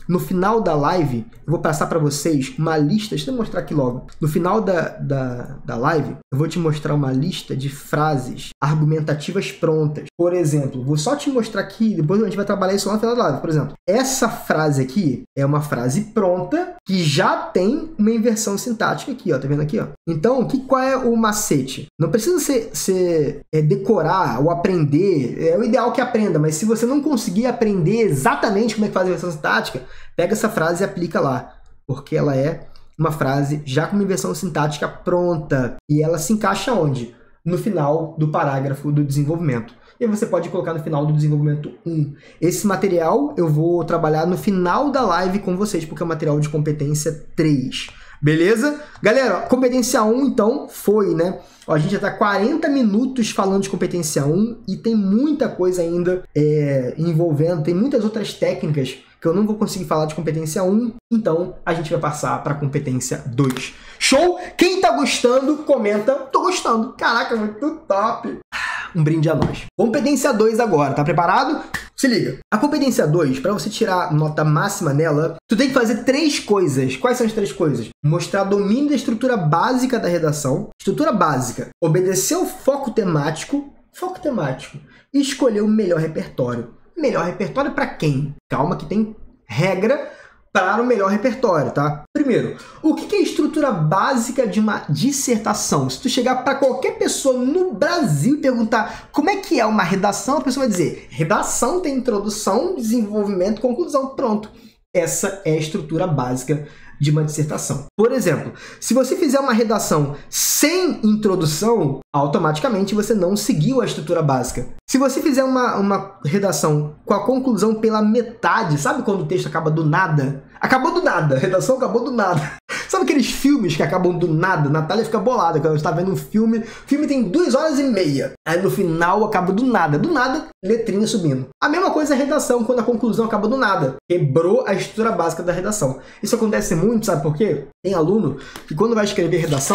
A: No final da live, eu vou passar para vocês uma lista, deixa eu mostrar aqui logo. No final da, da, da live, eu vou te mostrar uma lista de frases argumentativas prontas. Por exemplo, vou só te mostrar aqui, depois a gente vai trabalhar isso lá no final da live. Por exemplo, essa frase aqui é uma frase pronta que já tem uma inversão sintática aqui, ó, tá vendo aqui, ó? Então, que, qual é o macete? Não precisa ser, ser é, decorar ou aprender, é o ideal que aprenda, mas se você não conseguir aprender exatamente como é que faz a inversão sintática, pega essa frase e aplica lá, porque ela é uma frase já com uma inversão sintática pronta, e ela se encaixa onde? No final do parágrafo do desenvolvimento. E você pode colocar no final do desenvolvimento um. Esse material eu vou trabalhar no final da live com vocês, porque é o material de competência três. Beleza? Galera, competência um, então, foi, né? Ó, a gente já tá quarenta minutos falando de competência um e tem muita coisa ainda é, envolvendo, tem muitas outras técnicas que eu não vou conseguir falar de competência um, então a gente vai passar para competência dois. Show? Quem tá gostando, comenta. Tô gostando. Caraca, muito top. Um brinde a nós. Competência dois agora, tá preparado? Se liga. A competência dois, para você tirar nota máxima nela, tu tem que fazer três coisas. Quais são as três coisas? Mostrar domínio da estrutura básica da redação. Estrutura básica. Obedecer o foco temático. Foco temático. E escolher o melhor repertório. Melhor repertório para quem? Calma que tem regra para o melhor repertório, tá? Primeiro, o que é a estrutura básica de uma dissertação? Se tu chegar para qualquer pessoa no Brasil e perguntar como é que é uma redação, a pessoa vai dizer, redação tem introdução, desenvolvimento, conclusão, pronto. Essa é a estrutura básica de uma dissertação. Por exemplo, se você fizer uma redação sem introdução, automaticamente você não seguiu a estrutura básica. Se você fizer uma, uma redação com a conclusão pela metade, sabe quando o texto acaba do nada? Acabou do nada, a redação acabou do nada. Sabe aqueles filmes que acabam do nada? Natália fica bolada quando está vendo um filme, o filme tem duas horas e meia, aí no final acaba do nada, do nada, letrinha subindo. A mesma coisa é a redação, quando a conclusão acaba do nada. Quebrou a estrutura básica da redação. Isso acontece muito, sabe por quê? Tem aluno que quando vai escrever redação,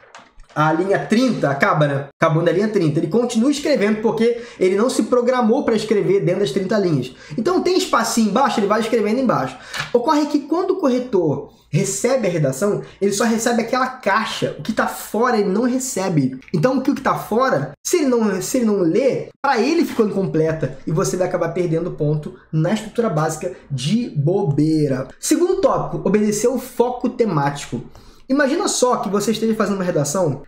A: a linha trinta acaba, né? Acabou na linha trinta. Ele continua escrevendo porque ele não se programou para escrever dentro das trinta linhas. Então tem espacinho embaixo, ele vai escrevendo embaixo. Ocorre que quando o corretor recebe a redação, ele só recebe aquela caixa. O que está fora ele não recebe. Então o que está fora, se ele não, se ele não lê, para ele ficou incompleta e você vai acabar perdendo ponto na estrutura básica de bobeira. Segundo tópico, obedecer o foco temático. Imagina só que você esteja fazendo uma redação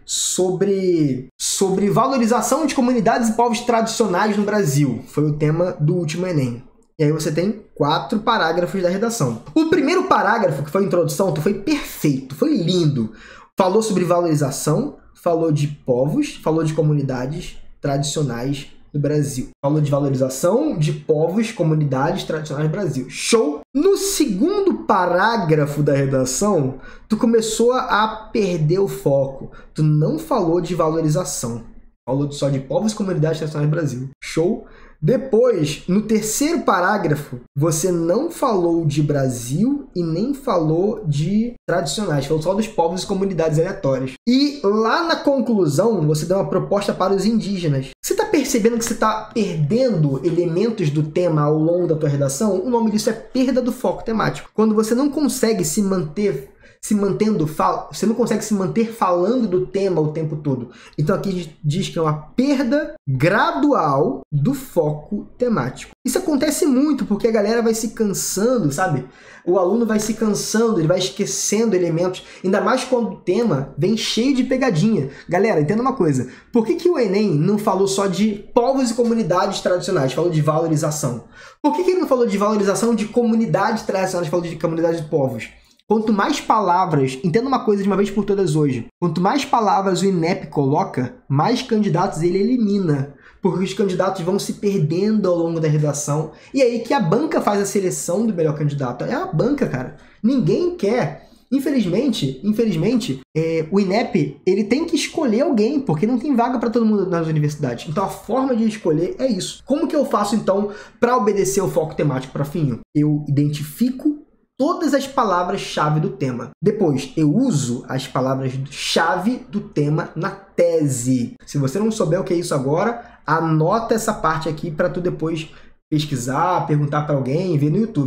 A: sobre, sobre valorização de comunidades e povos tradicionais no Brasil. Foi o tema do último Enem. E aí você tem quatro parágrafos da redação. O primeiro parágrafo, que foi a introdução, foi perfeito, foi lindo. Falou sobre valorização, falou de povos, falou de comunidades tradicionais do Brasil. Falou de valorização de povos, comunidades tradicionais do Brasil. Show! No segundo parágrafo da redação, tu começou a perder o foco. Tu não falou de valorização. Falou só de povos e comunidades tradicionais do Brasil. Show! Depois, no terceiro parágrafo, você não falou de Brasil e nem falou de tradicionais, falou só dos povos e comunidades aleatórias. E lá na conclusão, você deu uma proposta para os indígenas. Você está percebendo que você está perdendo elementos do tema ao longo da tua redação? O nome disso é perda do foco temático. Quando você não consegue se manter se mantendo, você não consegue se manter falando do tema o tempo todo. Então aqui diz que é uma perda gradual do foco temático. Isso acontece muito porque a galera vai se cansando, sabe? O aluno vai se cansando, ele vai esquecendo elementos, ainda mais quando o tema vem cheio de pegadinha. Galera, entenda uma coisa, por que que o Enem não falou só de povos e comunidades tradicionais, falou de valorização? Por que que ele não falou de valorização de comunidades tradicionais, falou de comunidades de povos? Quanto mais palavras, entenda uma coisa de uma vez por todas hoje, quanto mais palavras o INEP coloca, mais candidatos ele elimina, porque os candidatos vão se perdendo ao longo da redação. E aí que a banca faz a seleção do melhor candidato. É a banca, cara. Ninguém quer. Infelizmente, infelizmente, é, o INEP ele tem que escolher alguém, porque não tem vaga para todo mundo nas universidades. Então a forma de escolher é isso. Como que eu faço então para obedecer o foco temático para fim? Eu identifico todas as palavras-chave do tema. Depois, eu uso as palavras-chave do tema na tese. Se você não souber o que é isso agora, anota essa parte aqui para tu depois pesquisar, perguntar para alguém e ver no YouTube.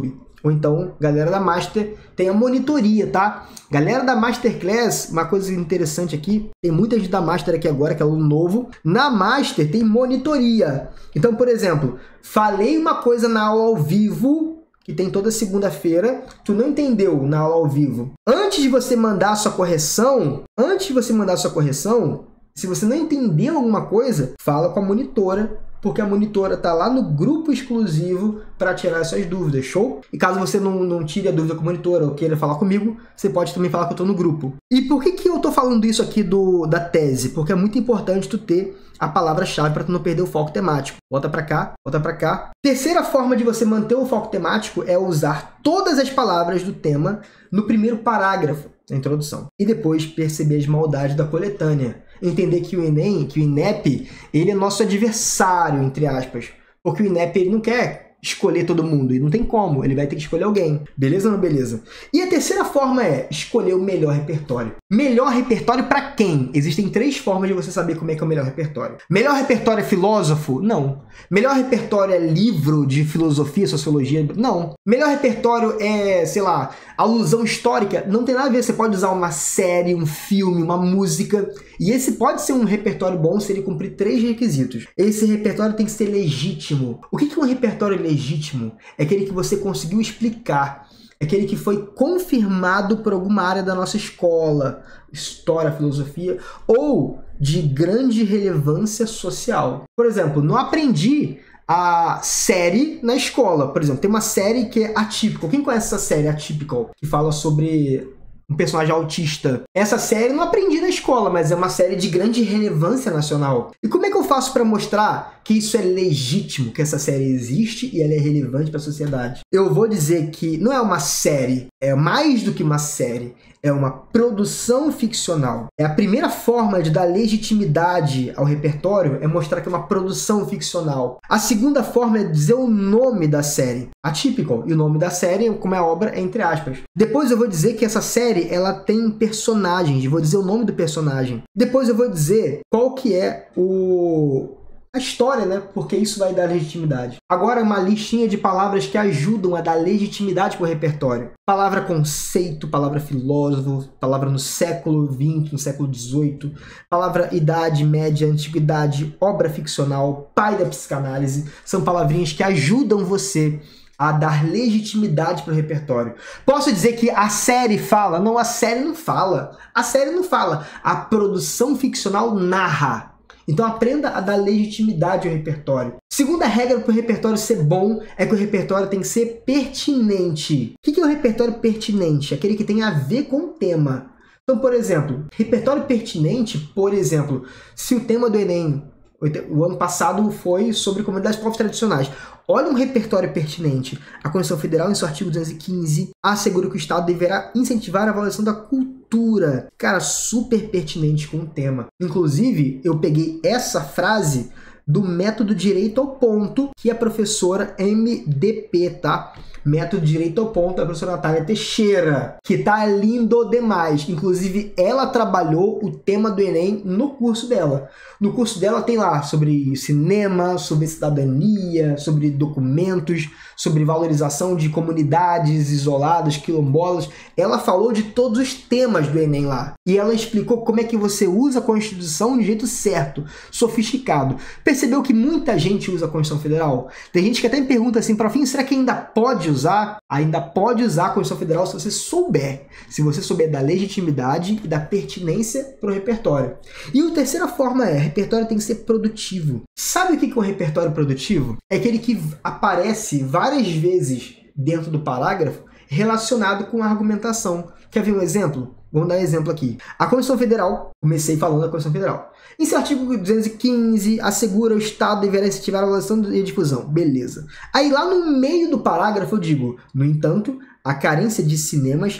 A: ou então, galera da Master tem a monitoria, tá? Galera da Masterclass, uma coisa interessante aqui, tem muita gente da Master aqui agora, que é aluno novo. Na Master tem monitoria. Então, por exemplo, falei uma coisa na aula ao vivo, que tem toda segunda-feira, tu não entendeu na aula ao vivo. Antes de você mandar a sua correção, antes de você mandar a sua correção, se você não entendeu alguma coisa, fala com a monitora, porque a monitora está lá no grupo exclusivo para tirar essas dúvidas, show? E caso você não, não tire a dúvida com a monitora ou queira falar comigo, você pode também falar que eu estou no grupo. E por que que eu estou falando isso aqui do, da tese? Porque é muito importante tu ter a palavra-chave para tu não perder o foco temático. Volta para cá, volta para cá. Terceira forma de você manter o foco temático é usar todas as palavras do tema no primeiro parágrafo da introdução. E depois perceber as maldades da coletânea. Entender que o Enem, que o INEP, ele é nosso adversário, entre aspas. Porque o INEP ele não quer escolher todo mundo, e não tem como, ele vai ter que escolher alguém. Beleza ou não beleza? E a terceira forma é escolher o melhor repertório. Melhor repertório para quem? Existem três formas de você saber como é que é o melhor repertório. Melhor repertório é filósofo? Não. Melhor repertório é livro de filosofia, sociologia? Não. Melhor repertório é, sei lá, alusão histórica? Não tem nada a ver, você pode usar uma série, um filme, uma música, e esse pode ser um repertório bom se ele cumprir três requisitos. Esse repertório tem que ser legítimo. O que é um repertório legítimo? É aquele que você conseguiu explicar, é aquele que foi confirmado por alguma área da nossa escola, história, filosofia, ou de grande relevância social. Por exemplo, não aprendi a série na escola. Por exemplo, tem uma série que é Atypical. Quem conhece essa série, Atypical? Que fala sobre um personagem autista. Essa série eu não aprendi na escola, mas é uma série de grande relevância nacional. E como é que eu faço para mostrar que isso é legítimo, que essa série existe e ela é relevante para a sociedade? Eu vou dizer que não é uma série, é mais do que uma série. É uma produção ficcional. É a primeira forma de dar legitimidade ao repertório é mostrar que é uma produção ficcional. A segunda forma é dizer o nome da série. Atypical. E o nome da série, como é a obra, é entre aspas. Depois eu vou dizer que essa série ela tem personagens. Vou dizer o nome do personagem. Depois eu vou dizer qual que é o... a história, né? Porque isso vai dar legitimidade. Agora, uma listinha de palavras que ajudam a dar legitimidade para o repertório. Palavra conceito, palavra filósofo, palavra no século vinte, no século dezoito, palavra idade média, antiguidade, obra ficcional, pai da psicanálise. São palavrinhas que ajudam você a dar legitimidade para o repertório. Posso dizer que a série fala? Não, a série não fala. A série não fala. A produção ficcional narra. Então aprenda a dar legitimidade ao repertório. Segunda regra para o repertório ser bom é que o repertório tem que ser pertinente. O que é o repertório pertinente? Aquele que tem a ver com o tema. Então, por exemplo, repertório pertinente, por exemplo, se o tema do Enem, o ano passado foi sobre comunidades povos tradicionais. Olha um repertório pertinente. A Constituição Federal, em seu artigo duzentos e quinze, assegura que o Estado deverá incentivar a valorização da cultura. Cara, super pertinente com o tema. Inclusive, eu peguei essa frase do método Direito ao Ponto, que a professora M D P, tá? Método Direito ao Ponto, da professora Natália Teixeira, que tá lindo demais. Inclusive, ela trabalhou o tema do Enem no curso dela. No curso dela tem lá sobre cinema, sobre cidadania, sobre documentos, sobre valorização de comunidades isoladas, quilombolas. Ela falou de todos os temas do Enem lá. E ela explicou como é que você usa a Constituição de jeito certo, sofisticado. Percebeu que muita gente usa a Constituição Federal? Tem gente que até me pergunta assim, Profinho, será que ainda pode usar? Ainda pode usar a Constituição Federal se você souber. Se você souber da legitimidade e da pertinência para o repertório. E a terceira forma é, repertório tem que ser produtivo. Sabe o que é um repertório produtivo? É aquele que aparece várias vezes dentro do parágrafo relacionado com a argumentação. Quer ver um exemplo? Vamos dar um exemplo aqui. A Constituição Federal, comecei falando da Constituição Federal. Em seu artigo duzentos e quinze, assegura o Estado deverá incentivar a valorização e difusão. Beleza. Aí lá no meio do parágrafo eu digo, no entanto, a carência de cinemas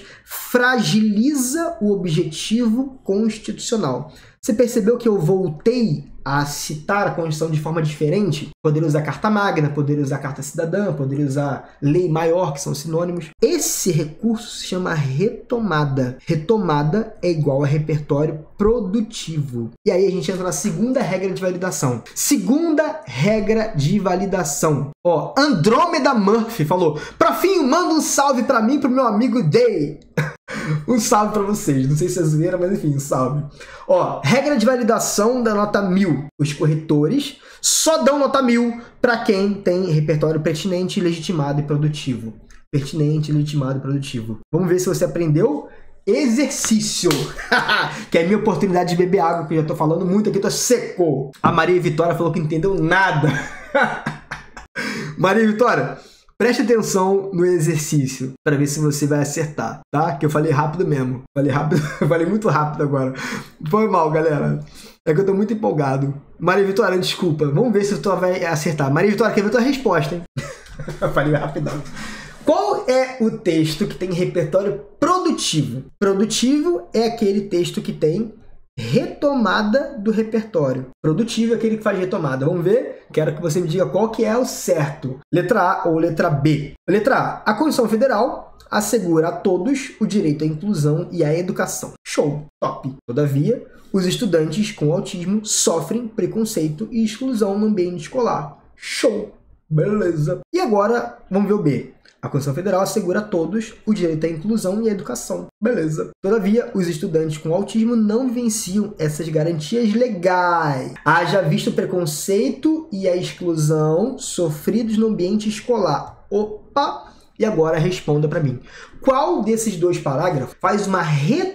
A: fragiliza o objetivo constitucional. Você percebeu que eu voltei a citar a Constituição de forma diferente? Poderia usar Carta Magna, poderia usar Carta Cidadã, poderia usar Lei Maior, que são sinônimos. Esse recurso se chama retomada. Retomada é igual a repertório produtivo. E aí a a gente entra na segunda regra de validação. Segunda regra de validação. Ó, Andrômeda Murphy falou: Profinho, manda um salve pra mim e pro meu amigo Day. Um salve pra vocês. Não sei se é zoeira, mas enfim, um salve. Ó, regra de validação da nota mil. Os corretores só dão nota mil para quem tem repertório pertinente, legitimado e produtivo. Pertinente, legitimado e produtivo. Vamos ver se você aprendeu. Exercício. Que é a minha oportunidade de beber água, que eu já tô falando muito aqui, tô seco. A Maria Vitória falou que não entendeu nada. Maria Vitória, preste atenção no exercício para ver se você vai acertar, tá? Que eu falei rápido mesmo. Falei rápido, falei muito rápido agora. Foi mal, galera. É que eu tô muito empolgado. Maria Vitória, desculpa. Vamos ver se tu vai acertar. Maria Vitória, quer ver tua resposta, hein? Falei rapidão. Qual é o texto que tem repertório produtivo? Produtivo é aquele texto que tem retomada do repertório. Produtivo é aquele que faz retomada. Vamos ver? Quero que você me diga qual que é o certo. Letra A ou letra B? Letra A. A Constituição Federal assegura a todos o direito à inclusão e à educação. Show! Top! Todavia, os estudantes com autismo sofrem preconceito e exclusão no ambiente escolar. Show! Beleza! E agora, vamos ver o B. A Constituição Federal assegura a todos o direito à inclusão e à educação. Beleza. Todavia, os estudantes com autismo não vivenciam essas garantias legais. Haja visto o preconceito e a exclusão sofridos no ambiente escolar. Opa! E agora responda para mim. Qual desses dois parágrafos faz uma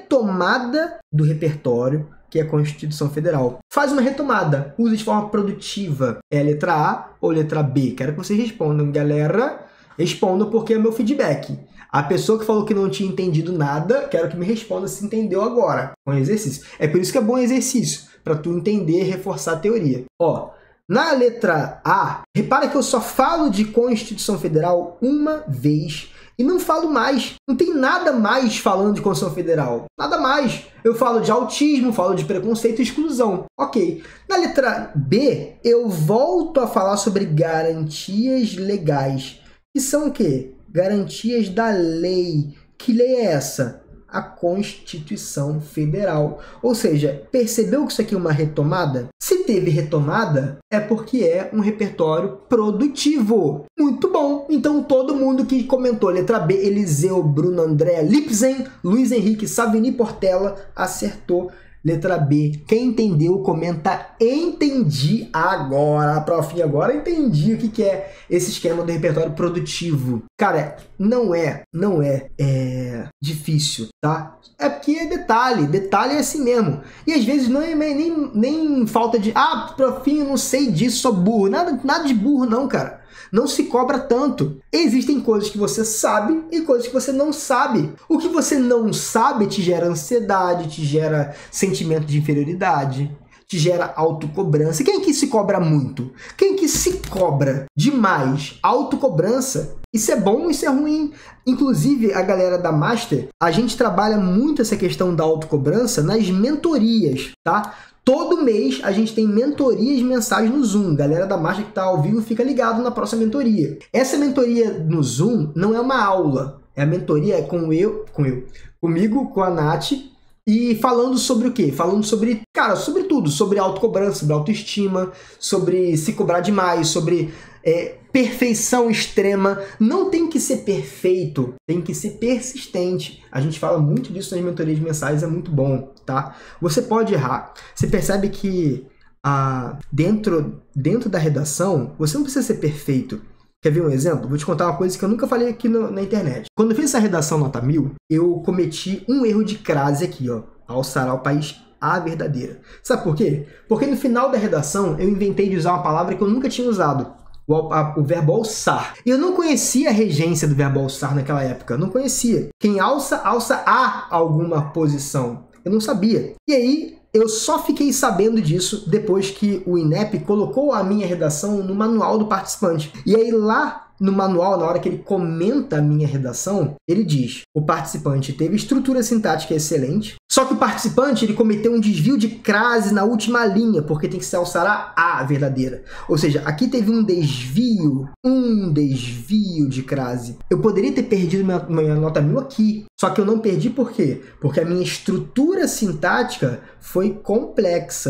A: retomada do repertório que é a Constituição Federal? Faz uma retomada. Usa de forma produtiva. É a letra A ou letra B? Quero que vocês respondam, galera. Respondam porque é meu feedback. A pessoa que falou que não tinha entendido nada, quero que me responda se entendeu agora com o exercício. É por isso que é bom exercício, para tu entender e reforçar a teoria. Ó, na letra A, repara que eu só falo de Constituição Federal uma vez e não falo mais. Não tem nada mais falando de Constituição Federal. Nada mais. Eu falo de autismo, falo de preconceito e exclusão. Ok. Na letra B, eu volto a falar sobre garantias legais. Que são o quê? Garantias da lei. Que lei é essa? A Constituição Federal. Ou seja, percebeu que isso aqui é uma retomada? Se teve retomada, é porque é um repertório produtivo. Muito bom. Então, todo mundo que comentou letra B, Eliseu, Bruno, André, Lipzen, Luiz Henrique, Savini Portela, acertou. Letra B. Quem entendeu, comenta entendi agora. Prof, agora entendi o que, que é esse esquema do repertório produtivo. Cara, não é, não é, é difícil, tá? É porque é detalhe, detalhe é assim mesmo. E às vezes não é nem, nem falta de, ah, profinho, não sei disso, sou burro. Nada, nada de burro não, cara. Não se cobra tanto. Existem coisas que você sabe e coisas que você não sabe. O que você não sabe te gera ansiedade, te gera sentimento de inferioridade, te gera autocobrança. Quem que se cobra muito? Quem que se cobra demais? Autocobrança. Isso é bom, isso é ruim. Inclusive, a galera da Master, a gente trabalha muito essa questão da autocobrança nas mentorias, tá? Todo mês a gente tem mentorias mensais no Zoom. Galera da Master que está ao vivo, fica ligado na próxima mentoria. Essa mentoria no Zoom não é uma aula. É a mentoria com eu, com eu, comigo, com a Nath. E falando sobre o quê? Falando sobre, cara, sobre tudo. Sobre autocobrança, sobre autoestima, sobre se cobrar demais, sobre é, perfeição extrema. Não tem que ser perfeito, tem que ser persistente. A gente fala muito disso nas mentorias mensais, é muito bom, tá? Você pode errar. Você percebe que ah, dentro, dentro da redação, você não precisa ser perfeito. Quer ver um exemplo? Vou te contar uma coisa que eu nunca falei aqui no, na internet. Quando eu fiz essa redação nota mil, eu cometi um erro de crase aqui, ó. Alçará o país a verdadeira. Sabe por quê? Porque no final da redação, eu inventei de usar uma palavra que eu nunca tinha usado. O, a, o verbo alçar. Eu não conhecia a regência do verbo alçar naquela época. Eu não conhecia. Quem alça, alça a alguma posição. Eu não sabia. E aí, eu só fiquei sabendo disso depois que o INEP colocou a minha redação no manual do participante. E aí, lá no manual, na hora que ele comenta a minha redação, ele diz: o participante teve estrutura sintática excelente, só que o participante ele cometeu um desvio de crase na última linha, porque tem que se alçar a A verdadeira. Ou seja, aqui teve um desvio, um desvio de crase. Eu poderia ter perdido minha, minha nota mil aqui, só que eu não perdi por quê? Porque a minha estrutura sintática foi complexa.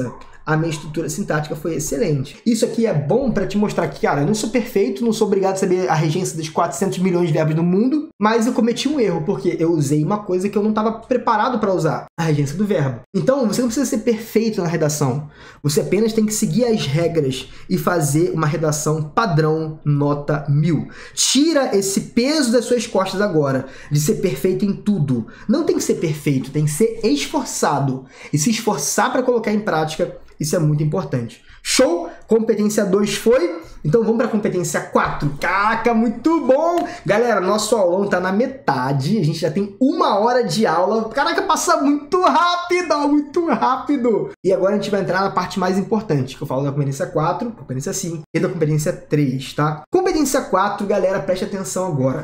A: a minha estrutura sintática foi excelente. Isso aqui é bom para te mostrar que, cara, eu não sou perfeito, não sou obrigado a saber a regência dos quatrocentos milhões de verbos do mundo, mas eu cometi um erro, porque eu usei uma coisa que eu não estava preparado para usar, a regência do verbo. Então, você não precisa ser perfeito na redação. Você apenas tem que seguir as regras e fazer uma redação padrão nota mil. Tira esse peso das suas costas agora, de ser perfeito em tudo. Não tem que ser perfeito, tem que ser esforçado. E se esforçar para colocar em prática, isso é muito importante. Show? Competência dois foi? Então vamos para a competência quatro. Caraca, muito bom! Galera, nosso aulão tá na metade. A gente já tem uma hora de aula. Caraca, passa muito rápido, muito rápido! E agora a gente vai entrar na parte mais importante, que eu falo da competência quatro, competência cinco e da competência três, tá? Competência quatro, galera, preste atenção agora.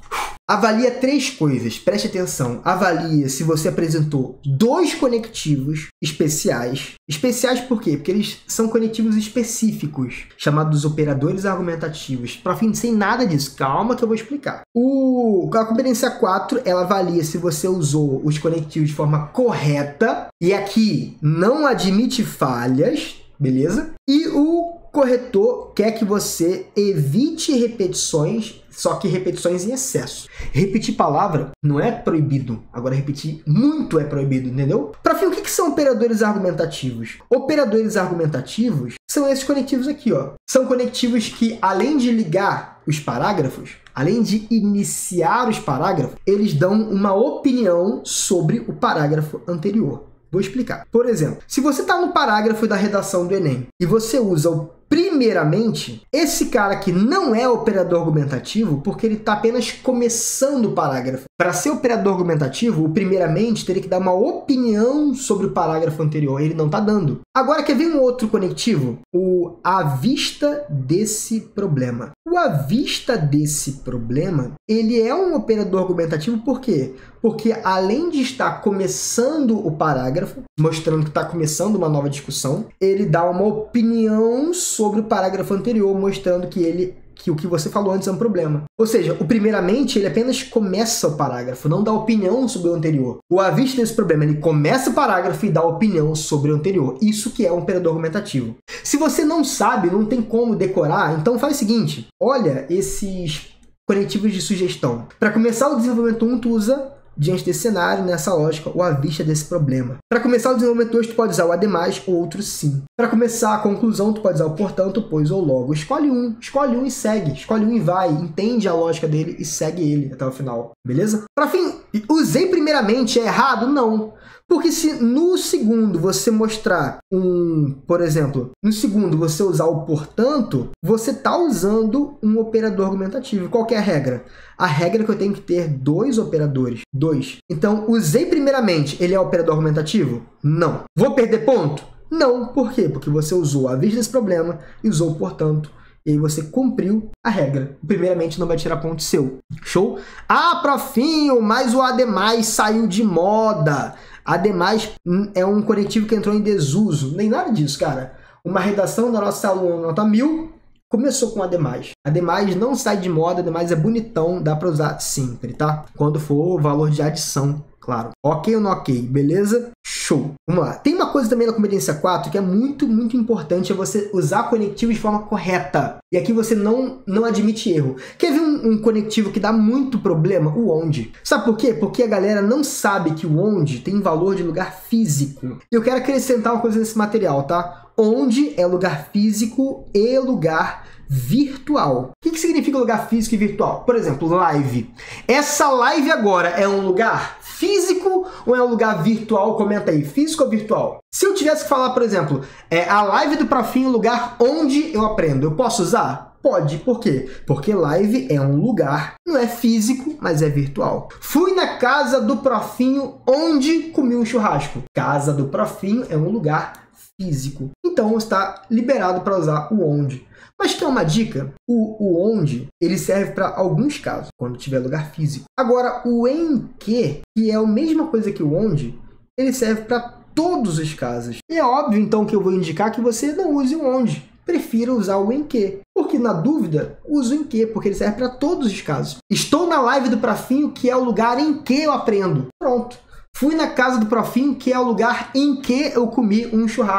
A: Avalia três coisas, preste atenção. Avalia se você apresentou dois conectivos especiais. Especiais por quê? Porque eles são conectivos específicos, chamados operadores argumentativos. Para fim, sem nada disso, calma que eu vou explicar. O, a competência quatro, ela avalia se você usou os conectivos de forma correta, e aqui não admite falhas, beleza? E o corretor quer que você evite repetições, só que repetições em excesso. Repetir palavra não é proibido, agora repetir muito é proibido, entendeu? Para fim, o que são operadores argumentativos? Operadores argumentativos são esses conectivos aqui, ó. São conectivos que, além de ligar os parágrafos, além de iniciar os parágrafos, eles dão uma opinião sobre o parágrafo anterior. Vou explicar. Por exemplo, se você está no parágrafo da redação do Enem e você usa o primeiramente, esse cara aqui não é operador argumentativo porque ele está apenas começando o parágrafo. Para ser operador argumentativo, o primeiramente teria que dar uma opinião sobre o parágrafo anterior. Ele não está dando. Agora, quer ver um outro conectivo? O à vista desse problema. O à vista desse problema, ele é um operador argumentativo por quê? Porque além de estar começando o parágrafo, mostrando que está começando uma nova discussão, ele dá uma opinião sobre o parágrafo anterior, mostrando que ele que o que você falou antes é um problema. Ou seja, o primeiramente, ele apenas começa o parágrafo, não dá opinião sobre o anterior. O à vista desse problema, ele começa o parágrafo e dá opinião sobre o anterior. Isso que é um operador argumentativo. Se você não sabe, não tem como decorar, então faz o seguinte, olha esses conectivos de sugestão. Para começar o desenvolvimento um, tu usa, diante desse cenário, nessa lógica, o à vista desse problema. Para começar o desenvolvimento dois, tu pode usar o ademais ou outro sim. Para começar a conclusão, tu pode usar o portanto, pois ou logo. Escolhe um, escolhe um e segue. Escolhe um e vai, entende a lógica dele e segue ele até o final, beleza? Para fim, usei primeiramente, é errado? Não. Porque se no segundo você mostrar um, por exemplo, no segundo você usar o portanto, você está usando um operador argumentativo. Qual que é a regra? A regra é que eu tenho que ter dois operadores. Dois. Então, usei primeiramente, ele é operador argumentativo? Não. Vou perder ponto? Não. Por quê? Porque você usou a vista desse problema e usou o portanto. E aí você cumpriu a regra. Primeiramente, não vai tirar ponto seu. Show? Ah, profinho, mas o ademais saiu de moda. Ademais é um conectivo que entrou em desuso. Nem nada disso, cara. Uma redação da nossa aluna nota mil começou com ademais. Ademais não sai de moda, ademais é bonitão, dá para usar sempre, tá? Quando for o valor de adição, claro. Ok ou não ok, beleza? Show! Vamos lá. Tem uma coisa também na competência quatro que é muito, muito importante, é você usar conectivos de forma correta. E aqui você não, não admite erro. Quer ver um, um conectivo que dá muito problema? O onde. Sabe por quê? Porque a galera não sabe que o onde tem valor de lugar físico. Eu quero acrescentar uma coisa nesse material, tá? Onde é lugar físico e lugar virtual. O que, que significa lugar físico e virtual? Por exemplo, live. Essa live agora é um lugar físico ou é um lugar virtual? Comenta aí, físico ou virtual? Se eu tivesse que falar, por exemplo, é a live do Profinho, lugar onde eu aprendo, eu posso usar? Pode. Por quê? Porque live é um lugar, não é físico, mas é virtual. Fui na casa do Profinho onde comi um churrasco. Casa do Profinho é um lugar físico. Então, está liberado para usar o onde. Mas quer uma dica? O, o onde, ele serve para alguns casos, quando tiver lugar físico. Agora, o em que, que é a mesma coisa que o onde, ele serve para todos os casos. E é óbvio, então, que eu vou indicar que você não use o onde. Prefira usar o em que. Porque, na dúvida, uso o em que, porque ele serve para todos os casos. Estou na live do Profinho, que é o lugar em que eu aprendo. Pronto. Fui na casa do Profinho, que é o lugar em que eu comi um churrasco.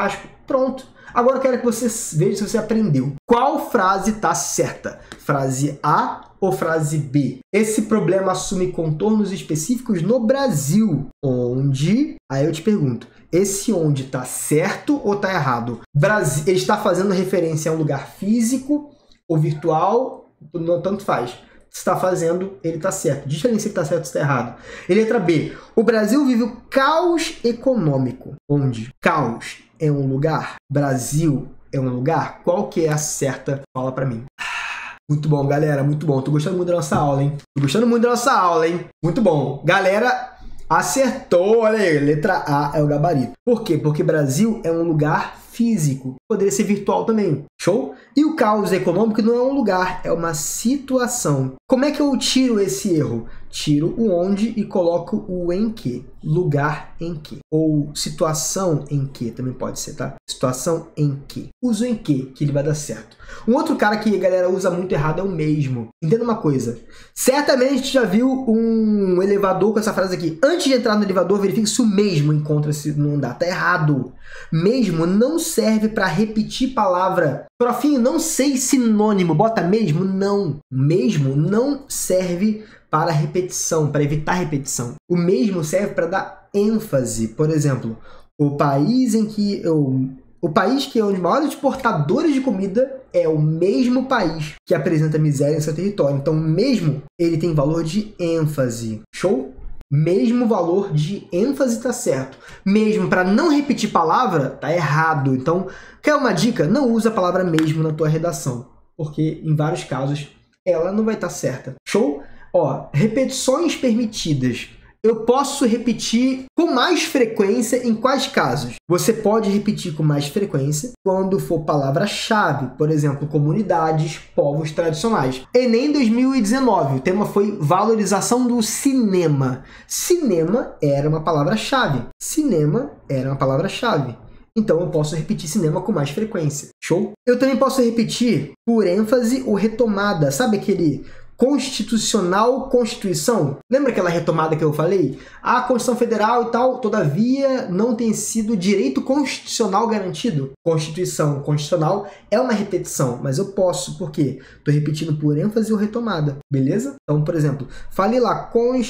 A: Pronto. Agora eu quero que você veja se você aprendeu. Qual frase está certa? Frase A ou frase B? Esse problema assume contornos específicos no Brasil, onde... Aí eu te pergunto, esse onde está certo ou está errado? Brasil, ele está fazendo referência a um lugar físico ou virtual, não tanto faz. Se está fazendo, ele está certo. Diferencia se está certo ou está errado. E letra B. O Brasil vive o caos econômico. Onde caos é um lugar, Brasil é um lugar. Qual que é a certa? Fala para mim. Muito bom, galera. Muito bom. Tô gostando muito da nossa aula, hein? Tô gostando muito da nossa aula, hein? Muito bom. Galera, acertou. Olha aí. Letra A é o gabarito. Por quê? Porque Brasil é um lugar físico. Poderia ser virtual também. Show? E o caos econômico não é um lugar, é uma situação. Como é que eu tiro esse erro? Tiro o onde e coloco o em que. Lugar em que. Ou situação em que também pode ser, tá? Situação em que. Uso em que, que ele vai dar certo. Um outro cara que a galera usa muito errado é o mesmo. Entenda uma coisa. Certamente tu já viu um elevador com essa frase aqui. Antes de entrar no elevador, verifique se o mesmo encontra-se no andar. Tá errado. Mesmo não serve para repetir palavra. Profinho, não sei sinônimo. Bota mesmo? Não. Mesmo não serve para repetição, para evitar repetição. O mesmo serve para dar ênfase. Por exemplo, o país em que eu... O país que é um dos maiores exportadores de comida é o mesmo país que apresenta miséria em seu território. Então, mesmo, ele tem valor de ênfase. Show? Mesmo valor de ênfase tá certo. Mesmo para não repetir palavra, tá errado. Então, quer uma dica? Não usa a palavra mesmo na tua redação, porque em vários casos ela não vai estar certa. Show? Ó, repetições permitidas. Eu posso repetir com mais frequência em quais casos? Você pode repetir com mais frequência quando for palavra-chave, por exemplo, comunidades, povos tradicionais. Enem dois mil e dezenove, o tema foi valorização do cinema. Cinema era uma palavra-chave. Cinema era uma palavra-chave. Então eu posso repetir cinema com mais frequência. Show? Eu também posso repetir por ênfase ou retomada. Sabe aquele... Constitucional, Constituição. Lembra aquela retomada que eu falei? A Constituição Federal e tal, todavia, não tem sido direito constitucional garantido. Constituição, Constitucional é uma repetição, mas eu posso, por quê? Estou repetindo por ênfase ou retomada, beleza? Então, por exemplo, falei lá,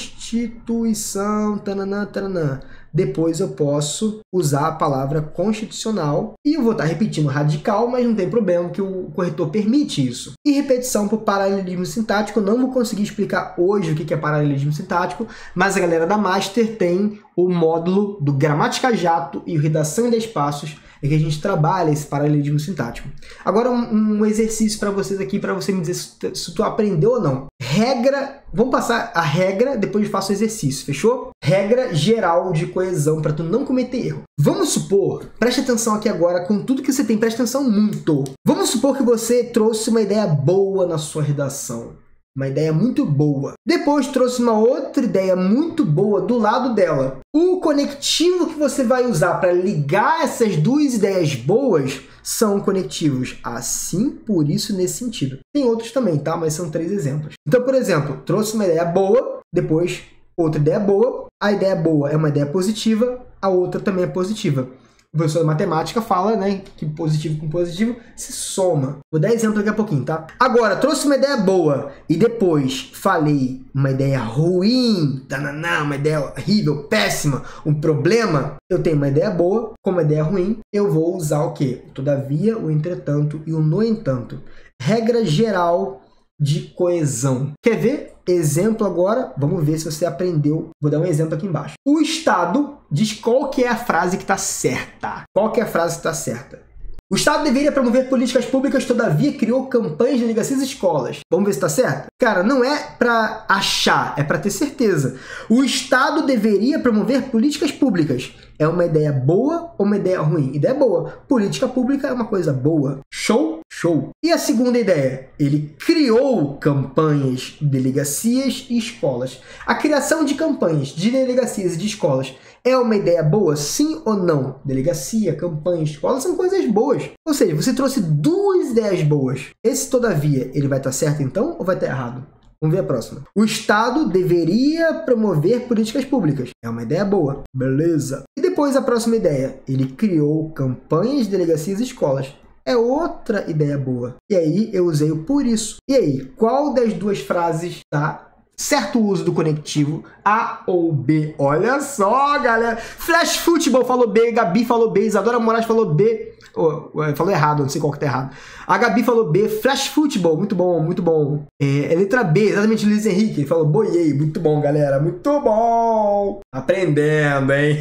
A: Constituição, tananã, tananã. Depois eu posso usar a palavra constitucional e eu vou estar repetindo radical, mas não tem problema que o corretor permite isso. E repetição por paralelismo sintático, eu não vou conseguir explicar hoje o que é paralelismo sintático, mas a galera da Master tem o módulo do Gramática Jato e o Redação em dez Passos, é que a gente trabalha esse paralelismo sintático. Agora um, um exercício para vocês aqui, para você me dizer se tu, se tu aprendeu ou não. Regra, vamos passar a regra, depois eu faço o exercício, fechou? Regra geral de coesão, para tu não cometer erro. Vamos supor, preste atenção aqui agora com tudo que você tem, preste atenção muito. Vamos supor que você trouxe uma ideia boa na sua redação. Uma ideia muito boa. Depois trouxe uma outra ideia muito boa do lado dela. O conectivo que você vai usar para ligar essas duas ideias boas são conectivos assim, por isso, nesse sentido. Tem outros também, tá? Mas são três exemplos. Então, por exemplo, trouxe uma ideia boa, depois outra ideia boa. A ideia boa é uma ideia positiva, a outra também é positiva. O professor de matemática fala, né, que positivo com positivo se soma. Vou dar exemplo daqui a pouquinho, tá? Agora, trouxe uma ideia boa e depois falei uma ideia ruim, tananã, uma ideia horrível, péssima, um problema. Eu tenho uma ideia boa com uma ideia ruim, eu vou usar o quê? O todavia, o entretanto e o no entanto. Regra geral de coesão. Quer ver? Exemplo agora, vamos ver se você aprendeu. Vou dar um exemplo aqui embaixo. O Estado diz qual que é a frase que está certa. Qual que é a frase que está certa? O Estado deveria promover políticas públicas, todavia criou campanhas de delegacias e escolas. Vamos ver se está certo? Cara, não é para achar, é para ter certeza. O Estado deveria promover políticas públicas. É uma ideia boa ou uma ideia ruim? Ideia boa. Política pública é uma coisa boa. Show? Show. E a segunda ideia? Ele criou campanhas, delegacias e escolas. A criação de campanhas, de delegacias e de escolas é uma ideia boa? Sim ou não? Delegacia, campanha, escola são coisas boas. Ou seja, você trouxe duas ideias boas. Esse, todavia, ele vai estar certo então ou vai estar errado? Vamos ver a próxima. O Estado deveria promover políticas públicas. É uma ideia boa. Beleza. E depois depois a próxima ideia, ele criou campanhas, delegacias e escolas. É outra ideia boa. E aí eu usei o por isso. E aí, qual das duas frases tá certo uso do conectivo? A ou B? Olha só, galera. Flash Football falou B, Gabi falou B, Isadora Moraes falou B. Oh, falou errado, não sei qual que tá errado. A Gabi falou B, Flash Football, muito bom, muito bom. É, é letra B, exatamente, Luiz Henrique, ele falou boiei, muito bom, galera, muito bom. Aprendendo, hein?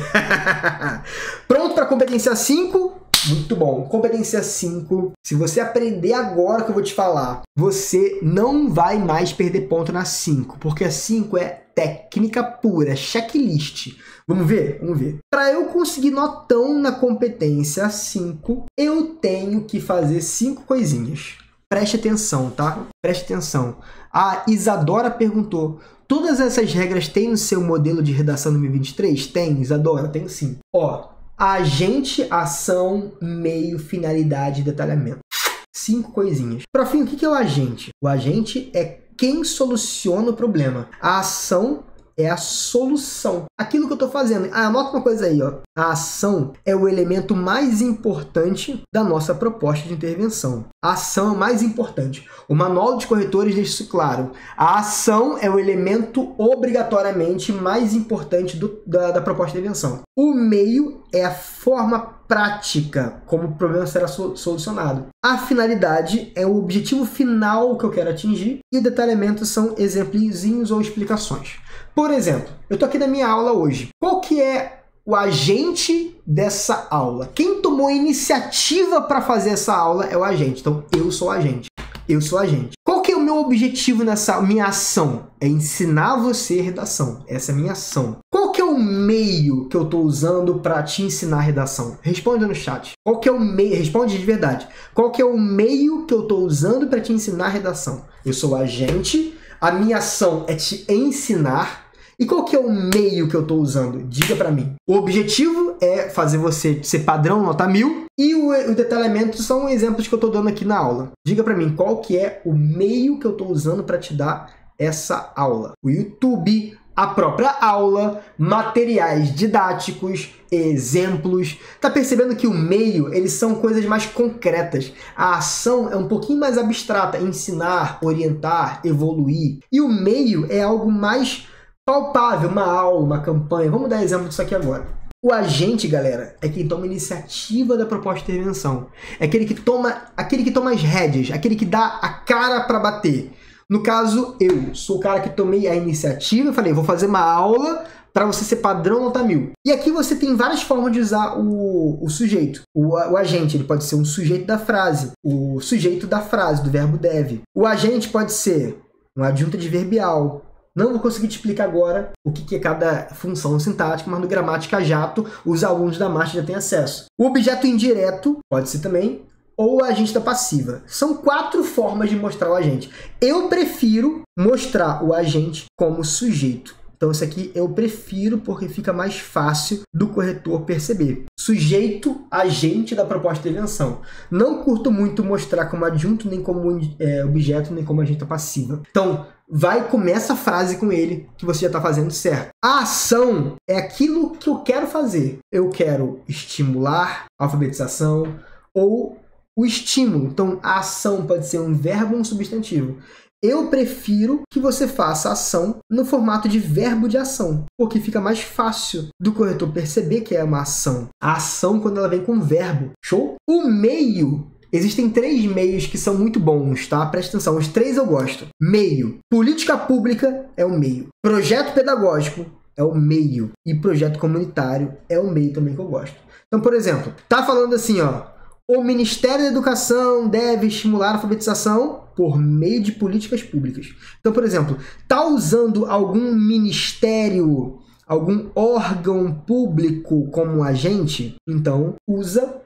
A: Pronto para competência cinco? Muito bom. Competência cinco. Se você aprender agora que eu vou te falar, você não vai mais perder ponto na cinco, porque a cinco é técnica pura, checklist. Vamos ver? Vamos ver. Para eu conseguir notão na competência cinco, eu tenho que fazer cinco coisinhas. Preste atenção, tá? Preste atenção. A Isadora perguntou, todas essas regras tem no seu modelo de redação dois mil e vinte e três? Tem, Isadora? Tem sim. Ó, agente, ação, meio, finalidade e detalhamento. Cinco coisinhas. Profinho, o que é o agente? O agente é quem soluciona o problema. A ação é a solução. Aquilo que eu estou fazendo. Ah, anota uma coisa aí, ó. A ação é o elemento mais importante da nossa proposta de intervenção. A ação é o mais importante. O Manual dos Corretores deixa isso claro. A ação é o elemento obrigatoriamente mais importante do, da, da proposta de intervenção. O meio é a forma prática como o problema será solucionado. A finalidade é o objetivo final que eu quero atingir e o detalhamento são exemplozinhos ou explicações. Por exemplo, eu estou aqui na minha aula hoje. Qual que é o agente dessa aula? Quem tomou iniciativa para fazer essa aula é o agente. Então, eu sou o agente. Eu sou o agente. Qual que é o meu objetivo nessa minha ação? É ensinar você redação. Essa é a minha ação. Qual que é o meio que eu estou usando para te ensinar redação? Responda no chat. Qual que é o meio? Responde de verdade. Qual que é o meio que eu estou usando para te ensinar redação? Eu sou o agente. A minha ação é te ensinar. E qual que é o meio que eu estou usando? Diga para mim. O objetivo é fazer você ser padrão, nota mil. E o, o detalhamento são exemplos que eu estou dando aqui na aula. Diga para mim qual que é o meio que eu estou usando para te dar essa aula. O YouTube, a própria aula, materiais didáticos, exemplos. Tá percebendo que o meio, eles são coisas mais concretas. A ação é um pouquinho mais abstrata. Ensinar, orientar, evoluir. E o meio é algo mais palpável, uma aula, uma campanha. Vamos dar exemplo disso aqui agora. O agente, galera, é quem toma a iniciativa da proposta de intervenção. É aquele que toma, aquele que toma as rédeas, aquele que dá a cara para bater. No caso, eu sou o cara que tomei a iniciativa, falei, vou fazer uma aula para você ser padrão nota mil. E aqui você tem várias formas de usar o, o sujeito. O, o agente, ele pode ser um sujeito da frase, o sujeito da frase, do verbo deve. O agente pode ser um adjunto adverbial. Não vou conseguir te explicar agora o que é cada função sintática, mas no Gramática Jato, os alunos da Master já têm acesso. O objeto indireto pode ser também, ou o agente da passiva. São quatro formas de mostrar o agente. Eu prefiro mostrar o agente como sujeito. Então, isso aqui eu prefiro porque fica mais fácil do corretor perceber. Sujeito, agente da proposta de intervenção. Não curto muito mostrar como adjunto, nem como é, objeto, nem como agente passiva. Então, vai, começa a frase com ele que você já está fazendo certo. A ação é aquilo que eu quero fazer. Eu quero estimular a alfabetização ou o estímulo. Então, a ação pode ser um verbo ou um substantivo. Eu prefiro que você faça a ação no formato de verbo de ação, porque fica mais fácil do corretor perceber que é uma ação. A ação quando ela vem com verbo. Show? O meio. Existem três meios que são muito bons, tá? Presta atenção, os três eu gosto. Meio. Política pública é o meio. Projeto pedagógico é o meio. E projeto comunitário é o meio também que eu gosto. Então, por exemplo, tá falando assim, ó. O Ministério da Educação deve estimular a alfabetização por meio de políticas públicas. Então, por exemplo, tá usando algum ministério, algum órgão público como agente? Então, usa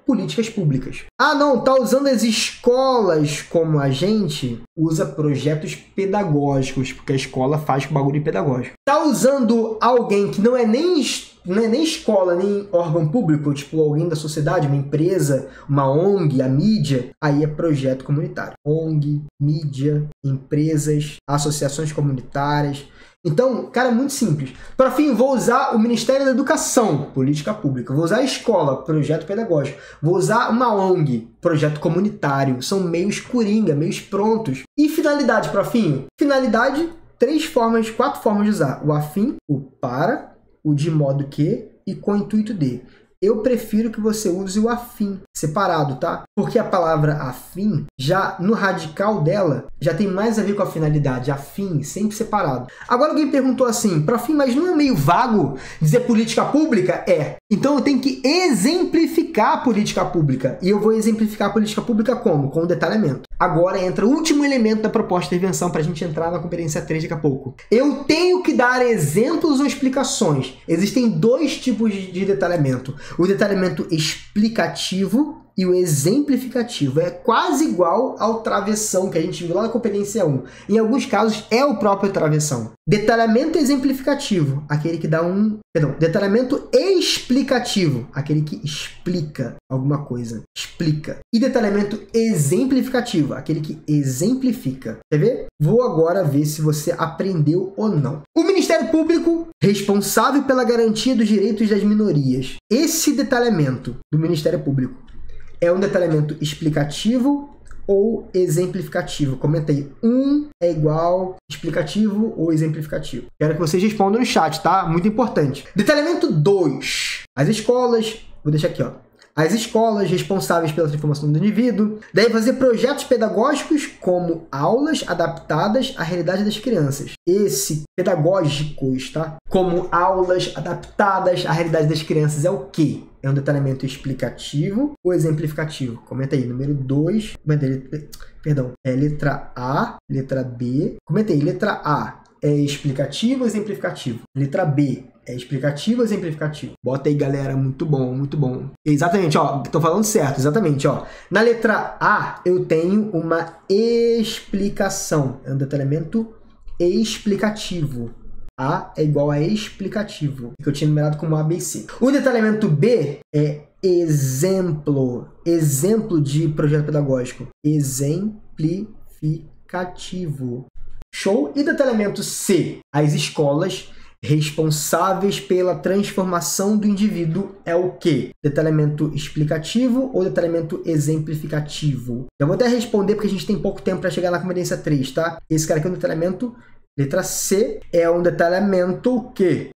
A: políticas públicas. Ah, não, tá usando as escolas como agente? Usa projetos pedagógicos, porque a escola faz bagulho pedagógico. Tá usando alguém que não é nem não é nem escola, nem órgão público, tipo alguém da sociedade, uma empresa, uma O N G, a mídia, aí é projeto comunitário. O N G, mídia, empresas, associações comunitárias. Então, cara, é muito simples. Para fim, vou usar o Ministério da Educação, política pública. Vou usar a escola, projeto pedagógico. Vou usar uma O N G, projeto comunitário. São meios coringa, meios prontos. E finalidade, para fim? Finalidade, três formas, quatro formas de usar. O afim, o para, o de modo que e com o intuito de. Eu prefiro que você use o afim separado, tá? Porque a palavra afim, já no radical dela, já tem mais a ver com a finalidade. Afim, sempre separado. Agora alguém perguntou assim, para fim, mas não é meio vago dizer política pública? É. Então eu tenho que exemplificar a política pública. E eu vou exemplificar a política pública como? Com o detalhamento. Agora entra o último elemento da proposta de intervenção para a gente entrar na competência três daqui a pouco. Eu tenho que dar exemplos ou explicações. Existem dois tipos de detalhamento. O detalhamento explicativo e o exemplificativo. É quase igual ao travessão que a gente viu lá na competência um. Em alguns casos é o próprio travessão. Detalhamento exemplificativo, aquele que dá um... Perdão, detalhamento explicativo, aquele que explica alguma coisa. Explica. E detalhamento exemplificativo, aquele que exemplifica. Quer ver? Vou agora ver se você aprendeu ou não. O Ministério Público, responsável pela garantia dos direitos das minorias. Esse detalhamento do Ministério Público é um detalhamento explicativo ou exemplificativo? Comenta aí. Um é igual explicativo ou exemplificativo? Quero que vocês respondam no chat, tá? Muito importante. Detalhamento dois. As escolas... Vou deixar aqui, ó. As escolas responsáveis pela transformação do indivíduo devem fazer projetos pedagógicos como aulas adaptadas à realidade das crianças. Esse, pedagógicos, tá? Como aulas adaptadas à realidade das crianças é o quê? É um detalhamento explicativo ou exemplificativo? Comenta aí, número dois. Perdão, é letra A, letra B. Comenta aí, letra A é explicativo ou exemplificativo? Letra B é explicativo ou exemplificativo? Bota aí, galera. Muito bom, muito bom. Exatamente, ó. Tô falando certo, exatamente, ó. Na letra A, eu tenho uma explicação. É um detalhamento explicativo. A é igual a explicativo, que eu tinha numerado como A, B e C. O detalhamento B é exemplo. Exemplo de projeto pedagógico. Exemplificativo. Show? E detalhamento C? As escolas responsáveis pela transformação do indivíduo é o quê? Detalhamento explicativo ou detalhamento exemplificativo? Eu vou até responder porque a gente tem pouco tempo para chegar na competência três, tá? Esse cara aqui é um detalhamento... Letra C é um detalhamento o quê?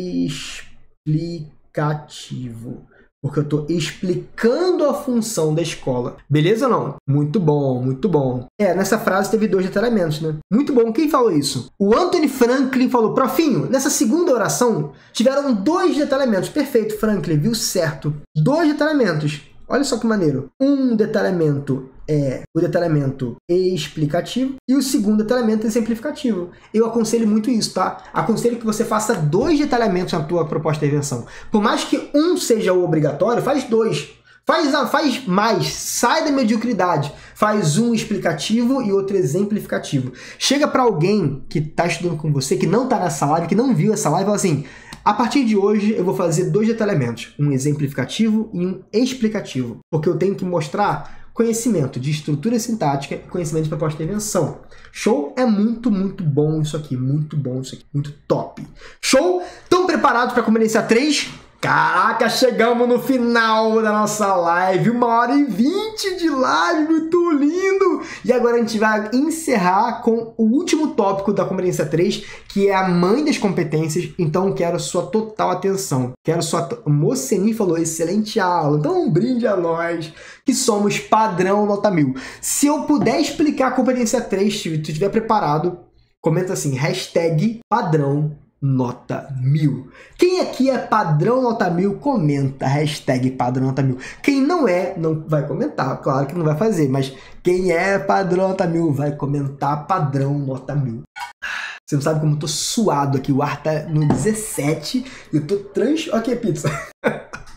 A: Explicativo. Porque eu estou explicando a função da escola. Beleza ou não? Muito bom, muito bom. É, nessa frase teve dois detalhamentos, né? Muito bom. Quem falou isso? O Anthony Franklin falou, profinho, nessa segunda oração tiveram dois detalhamentos. Perfeito, Franklin, viu certo. Dois detalhamentos. Olha só que maneiro. Um detalhamento é o detalhamento explicativo e o segundo detalhamento é exemplificativo. Eu aconselho muito isso, tá? Aconselho que você faça dois detalhamentos na tua proposta de intervenção. Por mais que um seja o obrigatório, faz dois. Faz, faz mais, sai da mediocridade. Faz um explicativo e outro exemplificativo. Chega para alguém que está estudando com você, que não está nessa live, que não viu essa live, e fala assim, a partir de hoje eu vou fazer dois detalhamentos, um exemplificativo e um explicativo, porque eu tenho que mostrar conhecimento de estrutura sintática e conhecimento de proposta de intervenção. Show? É muito, muito bom isso aqui, muito bom isso aqui, muito top. Show? Estão preparados para a competência três? Caraca, chegamos no final da nossa live, uma hora e vinte de live, muito lindo! E agora a gente vai encerrar com o último tópico da competência três, que é a mãe das competências, então quero sua total atenção. Quero sua... O Moceni falou, excelente aula, então um brinde a nós, que somos padrão nota mil. Se eu puder explicar a competência três, se tu estiver preparado, comenta assim, hashtag padrão nota mil. Quem aqui é padrão nota mil, comenta, hashtag padrão nota mil. Quem não é, não vai comentar, claro que não vai fazer, mas quem é padrão nota mil vai comentar padrão nota mil. Você não sabe como eu tô suado aqui, o ar tá no dezessete, eu tô trans... Ok, pizza.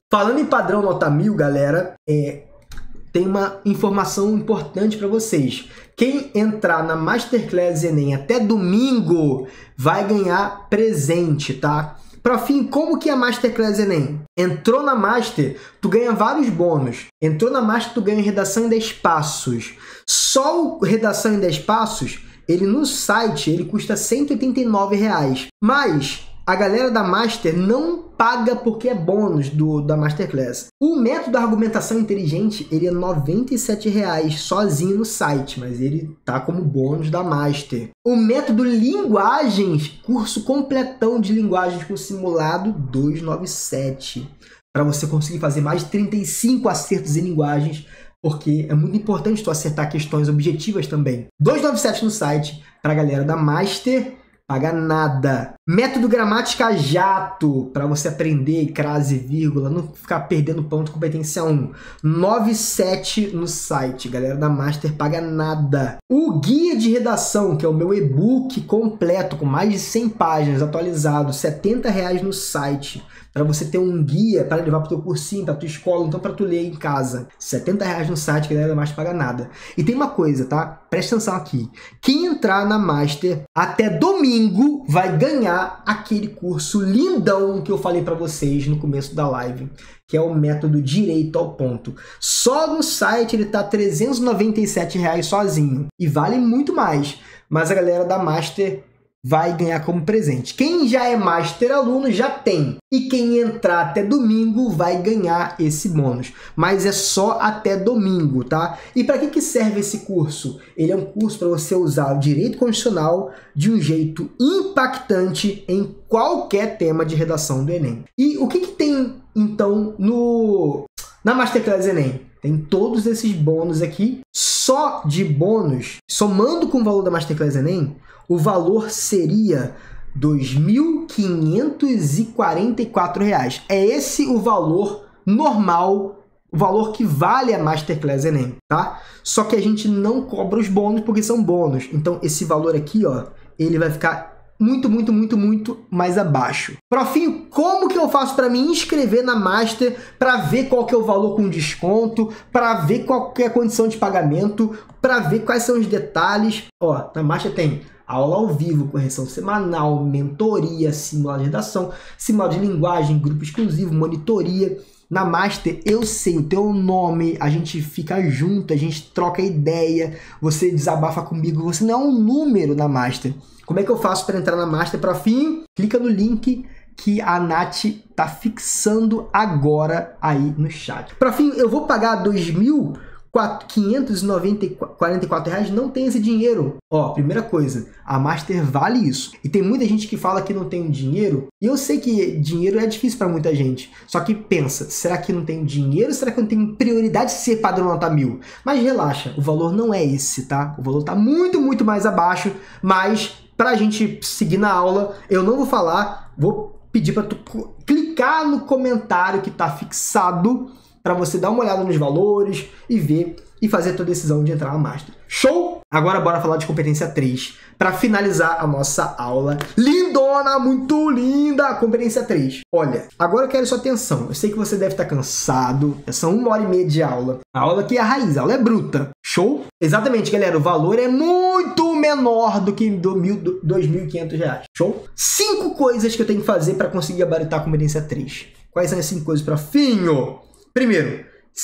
A: Falando em padrão nota mil, galera, é, tem uma informação importante para vocês. Quem entrar na Masterclass Enem até domingo vai ganhar presente, tá? Profim, como que é a Masterclass Enem? Entrou na Master, tu ganha vários bônus. Entrou na Master, tu ganha redação em dez passos. Só o redação em dez passos, ele no site, ele custa cento e oitenta e nove reais. Mas a galera da Master não paga porque é bônus do, da Masterclass. O método da argumentação inteligente, ele é noventa e sete reais sozinho no site, mas ele tá como bônus da Master. O método linguagens, curso completão de linguagens com simulado, duzentos e noventa e sete. Para você conseguir fazer mais de trinta e cinco acertos em linguagens, porque é muito importante tu acertar questões objetivas também. duzentos e noventa e sete no site, para a galera da Master, paga nada. Método gramática jato, para você aprender crase e vírgula, não ficar perdendo ponto competência um. noventa e sete no site, galera da Master paga nada. O guia de redação, que é o meu e-book completo, com mais de cem páginas, atualizado, setenta reais no site. Para você ter um guia para levar para o teu cursinho, para tua escola, então para tu ler em casa. setenta reais no site, galera da Master paga nada. E tem uma coisa, tá? Presta atenção aqui. Quem entrar na Master até domingo vai ganhar aquele curso lindão que eu falei para vocês no começo da live, que é o método direito ao ponto. Só no site ele tá trezentos e noventa e sete reais sozinho. E vale muito mais. Mas a galera da Master vai ganhar como presente. Quem já é Master aluno já tem. E quem entrar até domingo vai ganhar esse bônus. Mas é só até domingo, tá? E para que que serve esse curso? Ele é um curso para você usar o direito constitucional de um jeito impactante em qualquer tema de redação do Enem. E o que que tem, então, no na Masterclass Enem? Tem todos esses bônus aqui. Só de bônus, somando com o valor da Masterclass Enem, o valor seria dois mil quinhentos e quarenta e quatro reais. É esse o valor normal, o valor que vale a Masterclass Enem, tá? Só que a gente não cobra os bônus porque são bônus. Então esse valor aqui, ó, ele vai ficar muito, muito, muito, muito mais abaixo. Profinho, como que eu faço para me inscrever na Master, para ver qual que é o valor com desconto, para ver qual que é a condição de pagamento, para ver quais são os detalhes? Ó, na Master tem aula ao vivo, correção semanal, mentoria, simulado de redação, simulado de linguagem, grupo exclusivo, monitoria. Na Master, eu sei o teu nome, a gente fica junto, a gente troca ideia, você desabafa comigo, você não é um número na Master. Como é que eu faço para entrar na Master, Profinho? Clica no link que a Nath tá fixando agora aí no chat. Profinho, eu vou pagar dois mil quinhentos e quarenta e quatro reais, não tem esse dinheiro. Ó, primeira coisa, a Master vale isso. E tem muita gente que fala que não tem dinheiro, e eu sei que dinheiro é difícil para muita gente. Só que pensa, será que não tem dinheiro? Será que não tem prioridade de ser padrão nota mil? Mas relaxa, o valor não é esse, tá? O valor tá muito, muito mais abaixo, mas pra gente seguir na aula, eu não vou falar, vou pedir para tu clicar no comentário que tá fixado para você dar uma olhada nos valores e ver e fazer a tua decisão de entrar na Master. Show? Agora bora falar de competência três, para finalizar a nossa aula lindona, muito linda, competência três. Olha, agora eu quero sua atenção. Eu sei que você deve estar cansado, são uma hora e meia de aula. A aula aqui é a raiz, a aula é bruta. Show? Exatamente, galera, o valor é muito menor do que dois mil e quinhentos reais. Show? Cinco coisas que eu tenho que fazer para conseguir gabaritar a competência três. Quais são as cinco coisas, Profinho? Primeiro,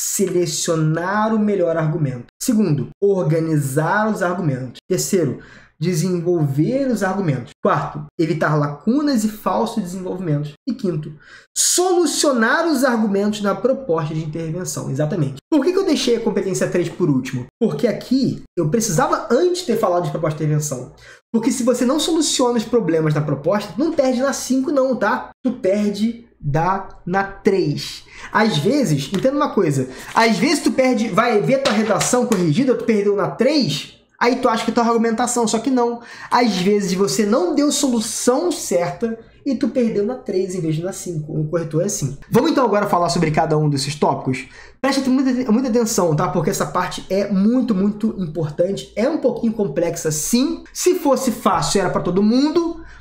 A: selecionar o melhor argumento. Segundo, organizar os argumentos. Terceiro, desenvolver os argumentos. Quarto, evitar lacunas e falsos desenvolvimentos. E quinto, solucionar os argumentos na proposta de intervenção. Exatamente. Por que que eu deixei a competência três por último? Porque aqui eu precisava antes ter falado de proposta de intervenção. Porque se você não soluciona os problemas da proposta, não perde na cinco não, tá? Tu perde dá na três. Às vezes, entenda uma coisa, às vezes tu perde, vai ver tua redação corrigida, tu perdeu na três, aí tu acha que tua argumentação, só que não. Às vezes você não deu solução certa e tu perdeu na três em vez de na cinco. O corretor é assim. Vamos então agora falar sobre cada um desses tópicos? Preste muita, muita atenção, tá? Porque essa parte é muito, muito importante. É um pouquinho complexa, sim. Se fosse fácil, era para todo mundo.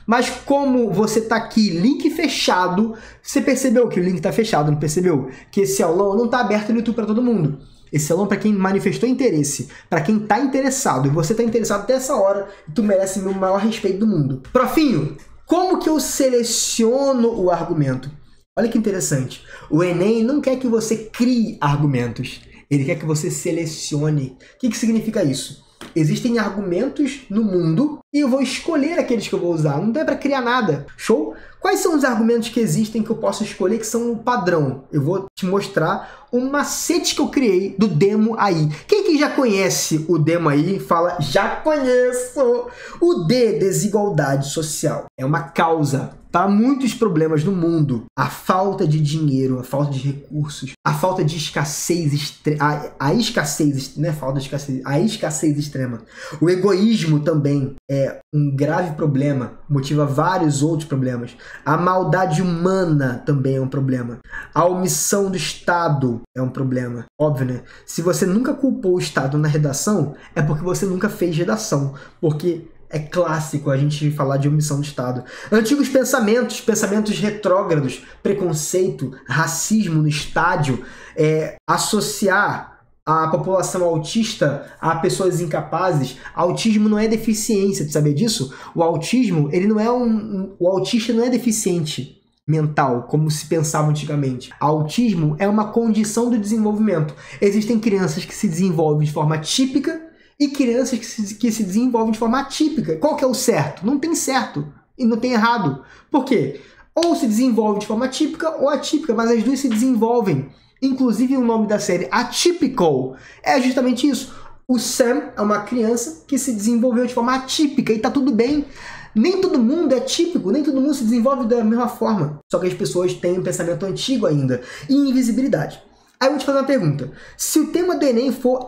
A: Mas como você está aqui, link fechado, você percebeu que o link está fechado, não percebeu? Que esse aulão não está aberto no YouTube para todo mundo. Esse aulão para quem manifestou interesse, para quem está interessado, e você está interessado até essa hora, tu merece meu maior respeito do mundo. Profinho, como que eu seleciono o argumento? Olha que interessante. O Enem não quer que você crie argumentos, ele quer que você selecione. O que que significa isso? Existem argumentos no mundo e eu vou escolher aqueles que eu vou usar. Não dá para criar nada. Show? Quais são os argumentos que existem que eu posso escolher que são o padrão? Eu vou te mostrar um macete que eu criei do Demo A I. Quem que já conhece o Demo A I fala, já conheço! O D, desigualdade social, é uma causa para muitos problemas no mundo. A falta de dinheiro, a falta de recursos, a falta de escassez extrema, a, a escassez, não é falta de escassez, a escassez extrema. O egoísmo também é um grave problema, motiva vários outros problemas. A maldade humana também é um problema. A omissão do Estado é um problema. Óbvio, né? Se você nunca culpou o Estado na redação, é porque você nunca fez redação. Porque é clássico a gente falar de omissão do Estado. Antigos pensamentos, pensamentos retrógrados, preconceito, racismo no estádio, é, associar a população autista a pessoas incapazes. Autismo não é deficiência, tu sabia disso? O autismo, ele não é um, um o autista não é deficiente mental, como se pensava antigamente. Autismo é uma condição do desenvolvimento. Existem crianças que se desenvolvem de forma típica e crianças que se, que se desenvolvem de forma atípica. Qual que é o certo? Não tem certo e não tem errado. Por quê? Ou se desenvolve de forma típica ou atípica, mas as duas se desenvolvem. Inclusive, o nome da série Atypical é justamente isso. O Sam é uma criança que se desenvolveu de forma atípica e tá tudo bem. Nem todo mundo é típico, nem todo mundo se desenvolve da mesma forma. Só que as pessoas têm um pensamento antigo ainda. E invisibilidade. Aí eu vou te fazer uma pergunta. Se o tema do Enem for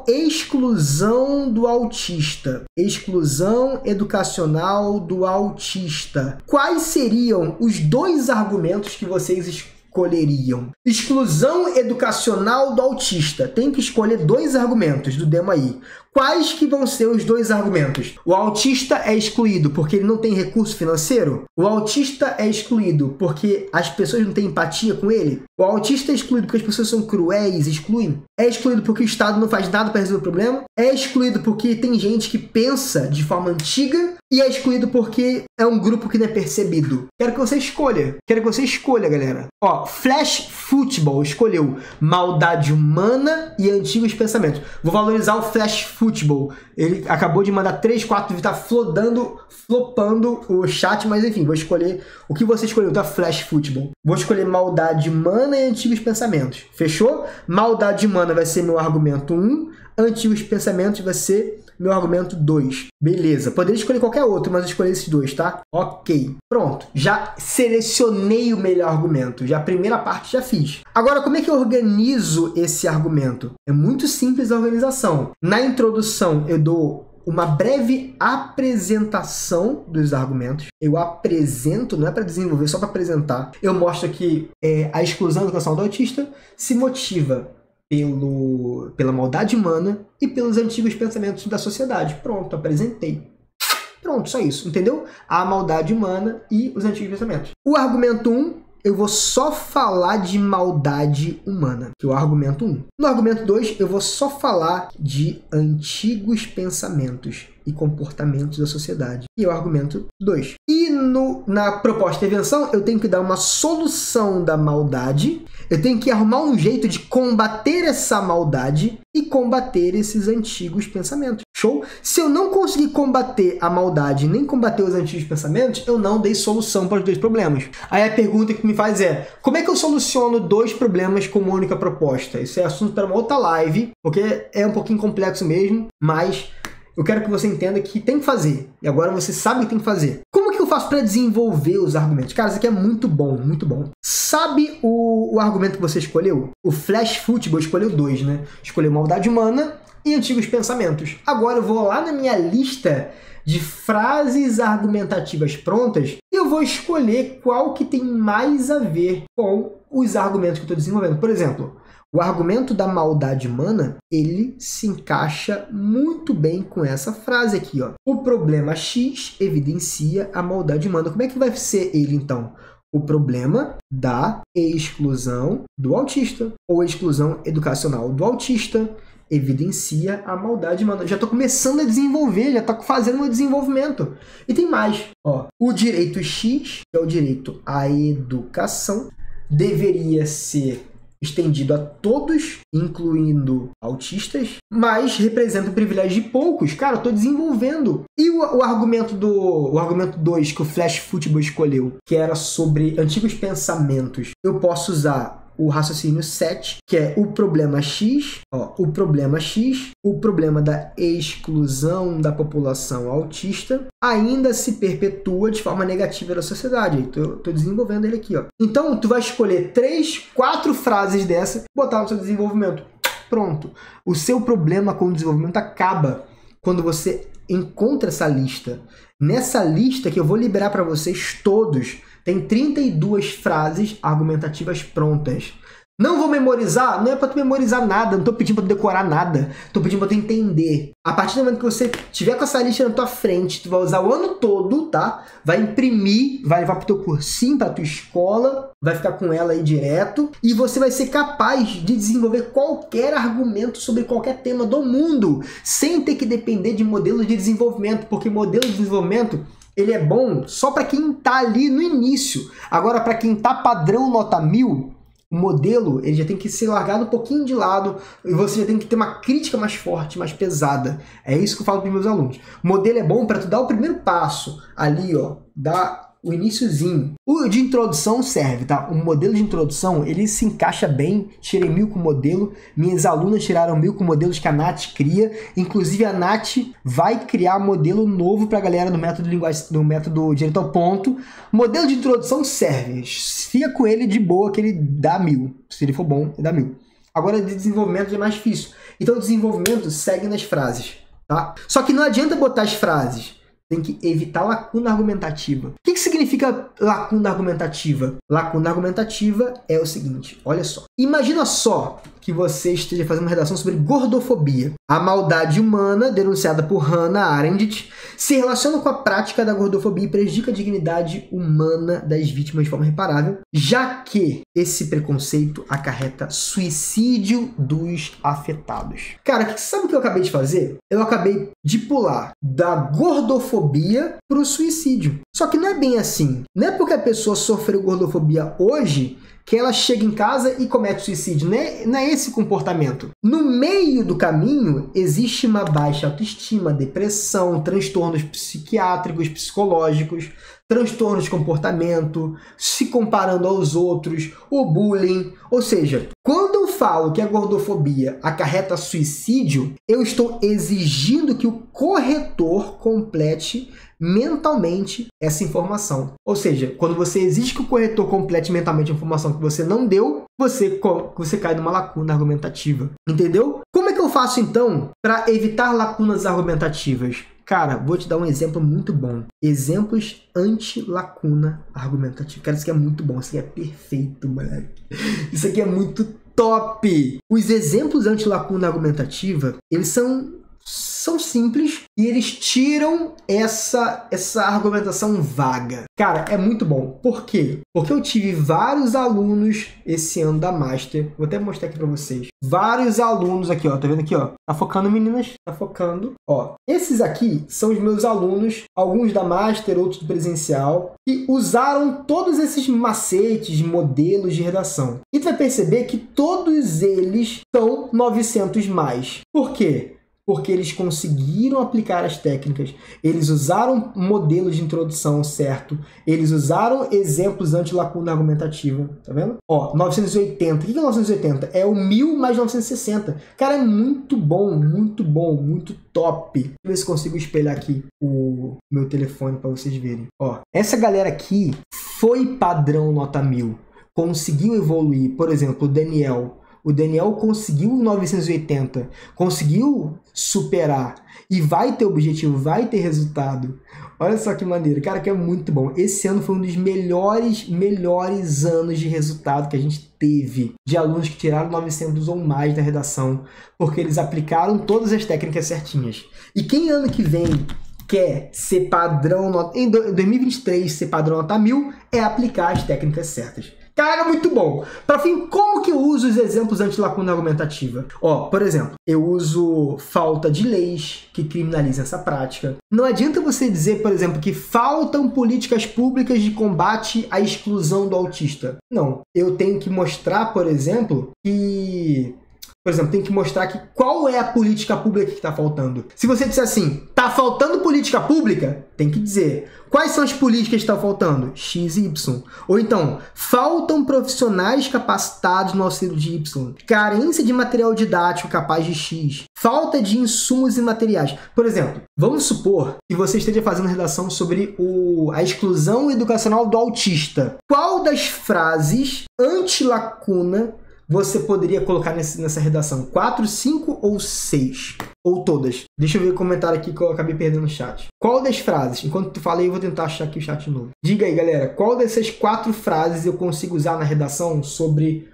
A: exclusão do autista, exclusão educacional do autista, quais seriam os dois argumentos que vocês escolheriam? Exclusão educacional do autista. Tem que escolher dois argumentos do Demo A I. Quais que vão ser os dois argumentos? O autista é excluído porque ele não tem recurso financeiro? O autista é excluído porque as pessoas não têm empatia com ele? O autista é excluído porque as pessoas são cruéis, excluem? É excluído porque o Estado não faz nada para resolver o problema? É excluído porque tem gente que pensa de forma antiga? E é excluído porque é um grupo que não é percebido? Quero que você escolha. Quero que você escolha, galera. Ó, Flash Football escolheu maldade humana e antigos pensamentos. Vou valorizar o Flash Football. Ele acabou de mandar três, quatro, tá flodando, flopando o chat, mas enfim, vou escolher o que você escolheu, tá? Flash Football. Vou escolher maldade humana e antigos pensamentos. Fechou? Maldade humana vai ser meu argumento um, antigos pensamentos vai ser meu argumento dois. Beleza. Poderia escolher qualquer outro, mas eu escolhi esses dois, tá? Ok. Pronto. Já selecionei o melhor argumento. Já a primeira parte já fiz. Agora, como é que eu organizo esse argumento? É muito simples a organização. Na introdução, eu dou uma breve apresentação dos argumentos. Eu apresento, não é para desenvolver, só para apresentar. Eu mostro que é, a exclusão educacional do autista se motiva Pelo, pela maldade humana e pelos antigos pensamentos da sociedade. Pronto, apresentei. Pronto, só isso, entendeu? A maldade humana e os antigos pensamentos. O argumento um, eu vou só falar de maldade humana, que é o argumento um. No argumento dois, eu vou só falar de antigos pensamentos e comportamentos da sociedade. E é o argumento dois. E no, na proposta de intervenção, eu tenho que dar uma solução da maldade, eu tenho que arrumar um jeito de combater essa maldade e combater esses antigos pensamentos. Show? Se eu não conseguir combater a maldade nem combater os antigos pensamentos, eu não dei solução para os dois problemas. Aí a pergunta que me faz é, como é que eu soluciono dois problemas com uma única proposta? Isso é assunto para uma outra live, porque é um pouquinho complexo mesmo, mas eu quero que você entenda que tem que fazer. E agora você sabe que tem que fazer. Como que eu faço para desenvolver os argumentos? Cara, isso aqui é muito bom, muito bom. Sabe o, o argumento que você escolheu? O Flash Football escolheu dois, né? Escolheu maldade humana e antigos pensamentos. Agora eu vou lá na minha lista de frases argumentativas prontas e eu vou escolher qual que tem mais a ver com os argumentos que eu estou desenvolvendo. Por exemplo, O argumento da maldade humana, ele se encaixa muito bem com essa frase aqui, ó. O problema X evidencia a maldade humana. Como é que vai ser ele, então? O problema da exclusão do autista, ou exclusão educacional do autista, evidencia a maldade humana. Já estou começando a desenvolver, já estou fazendo meu desenvolvimento. E tem mais, ó. O direito X, que é o direito à educação, deveria ser estendido a todos, incluindo autistas, mas representa o privilégio de poucos. Cara, eu estou desenvolvendo. E o, o argumento do o argumento dois que o Flash Football escolheu, que era sobre antigos pensamentos, eu posso usar o raciocínio sete, que é o problema X, ó, o problema X, o problema da exclusão da população autista ainda se perpetua de forma negativa na sociedade. Estou desenvolvendo ele aqui, ó. Então, tu vai escolher três, quatro frases dessa, botar no seu desenvolvimento. Pronto. O seu problema com o desenvolvimento acaba quando você encontra essa lista. Nessa lista que eu vou liberar para vocês todos, tem trinta e duas frases argumentativas prontas. Não vou memorizar? Não é para tu memorizar nada, não estou pedindo para tu decorar nada. Estou pedindo para tu entender. A partir do momento que você tiver com essa lista na tua frente, tu vai usar o ano todo, tá? Vai imprimir, vai levar pro teu cursinho, pra tua escola, vai ficar com ela aí direto, e você vai ser capaz de desenvolver qualquer argumento sobre qualquer tema do mundo, sem ter que depender de modelos de desenvolvimento, porque modelo de desenvolvimento ele é bom só para quem está ali no início. Agora, para quem está padrão nota mil, o modelo ele já tem que ser largado um pouquinho de lado e você já tem que ter uma crítica mais forte, mais pesada. É isso que eu falo para os meus alunos. O modelo é bom para tu dar o primeiro passo ali, ó, dar o iniciozinho. O de introdução serve, tá? O modelo de introdução, ele se encaixa bem. Tirei mil com o modelo. Minhas alunas tiraram mil com modelos que a Nath cria. Inclusive, a Nath vai criar modelo novo para a galera no método linguagem, no método direto ao ponto. Modelo de introdução serve. Fica com ele de boa que ele dá mil. Se ele for bom, ele dá mil. Agora, de desenvolvimento é mais difícil. Então, o desenvolvimento segue nas frases, tá? Só que não adianta botar as frases. Tem que evitar lacuna argumentativa. O que, que significa lacuna argumentativa? Lacuna argumentativa é o seguinte, olha só. Imagina só que você esteja fazendo uma redação sobre gordofobia. A maldade humana, denunciada por Hannah Arendt, se relaciona com a prática da gordofobia e prejudica a dignidade humana das vítimas de forma reparável, já que esse preconceito acarreta suicídio dos afetados. Cara, sabe o que eu acabei de fazer? Eu acabei de pular da gordofobia para o suicídio. Só que não é bem assim. Não é porque a pessoa sofreu gordofobia hoje que ela chega em casa e comete suicídio. Não é, não é esse comportamento. No meio do caminho, existe uma baixa autoestima, depressão, transtornos psiquiátricos, psicológicos, transtornos de comportamento, se comparando aos outros, o bullying. Ou seja, quando eu falo que a gordofobia acarreta suicídio, eu estou exigindo que o corretor complete mentalmente essa informação. Ou seja, quando você exige que o corretor complete mentalmente a informação que você não deu, você, você cai numa lacuna argumentativa. Entendeu? Como é que eu faço, então, para evitar lacunas argumentativas? Cara, vou te dar um exemplo muito bom. Exemplos anti-lacuna argumentativa. Cara, isso aqui é muito bom. Isso aqui é perfeito, moleque. Isso aqui é muito top. Os exemplos anti-lacuna argumentativa, eles são... são simples e eles tiram essa, essa argumentação vaga. Cara, é muito bom. Por quê? Porque eu tive vários alunos esse ano da Master. Vou até mostrar aqui pra vocês. Vários alunos aqui, ó. Tá vendo aqui, ó? Tá focando, meninas? Tá focando. Ó, esses aqui são os meus alunos. Alguns da Master, outros do presencial. Que usaram todos esses macetes, modelos de redação. E tu vai perceber que todos eles são novecentos mais. Por quê? Porque eles conseguiram aplicar as técnicas, eles usaram modelos de introdução certo, eles usaram exemplos anti-lacuna argumentativa, tá vendo? Ó, novecentos e oitenta, o que é novecentos e oitenta? É o mil mais novecentos e sessenta. Cara, é muito bom, muito bom, muito top. Deixa eu ver se consigo espelhar aqui o meu telefone para vocês verem. Ó, essa galera aqui foi padrão nota mil, conseguiu evoluir, por exemplo, o Daniel. O Daniel conseguiu novecentos e oitenta, conseguiu superar e vai ter objetivo, vai ter resultado. Olha só que maneiro, cara, que é muito bom. Esse ano foi um dos melhores, melhores anos de resultado que a gente teve de alunos que tiraram novecentos ou mais da redação, porque eles aplicaram todas as técnicas certinhas. E quem ano que vem quer ser padrão, em dois mil e vinte e três, ser padrão nota mil, é aplicar as técnicas certas. Cara, muito bom! Para fim, como que eu uso os exemplos anti-lacuna argumentativa? Ó, por exemplo, eu uso falta de leis que criminalizam essa prática. Não adianta você dizer, por exemplo, que faltam políticas públicas de combate à exclusão do autista. Não, eu tenho que mostrar, por exemplo, que... Por exemplo, tem que mostrar que qual é a política pública que está faltando. Se você disser assim, tá faltando política pública, tem que dizer quais são as políticas que estão faltando? X e Y. Ou então, faltam profissionais capacitados no auxílio de Y. Carência de material didático capaz de X. Falta de insumos e materiais. Por exemplo, vamos supor que você esteja fazendo redação sobre o, a exclusão educacional do autista. Qual das frases anti-lacuna você poderia colocar nesse, nessa redação? quatro, cinco ou seis? Ou todas? Deixa eu ver o comentário aqui que eu acabei perdendo no chat. Qual das frases? Enquanto tu fala aí, eu vou tentar achar aqui o chat de novo. Diga aí, galera, qual dessas quatro frases eu consigo usar na redação sobre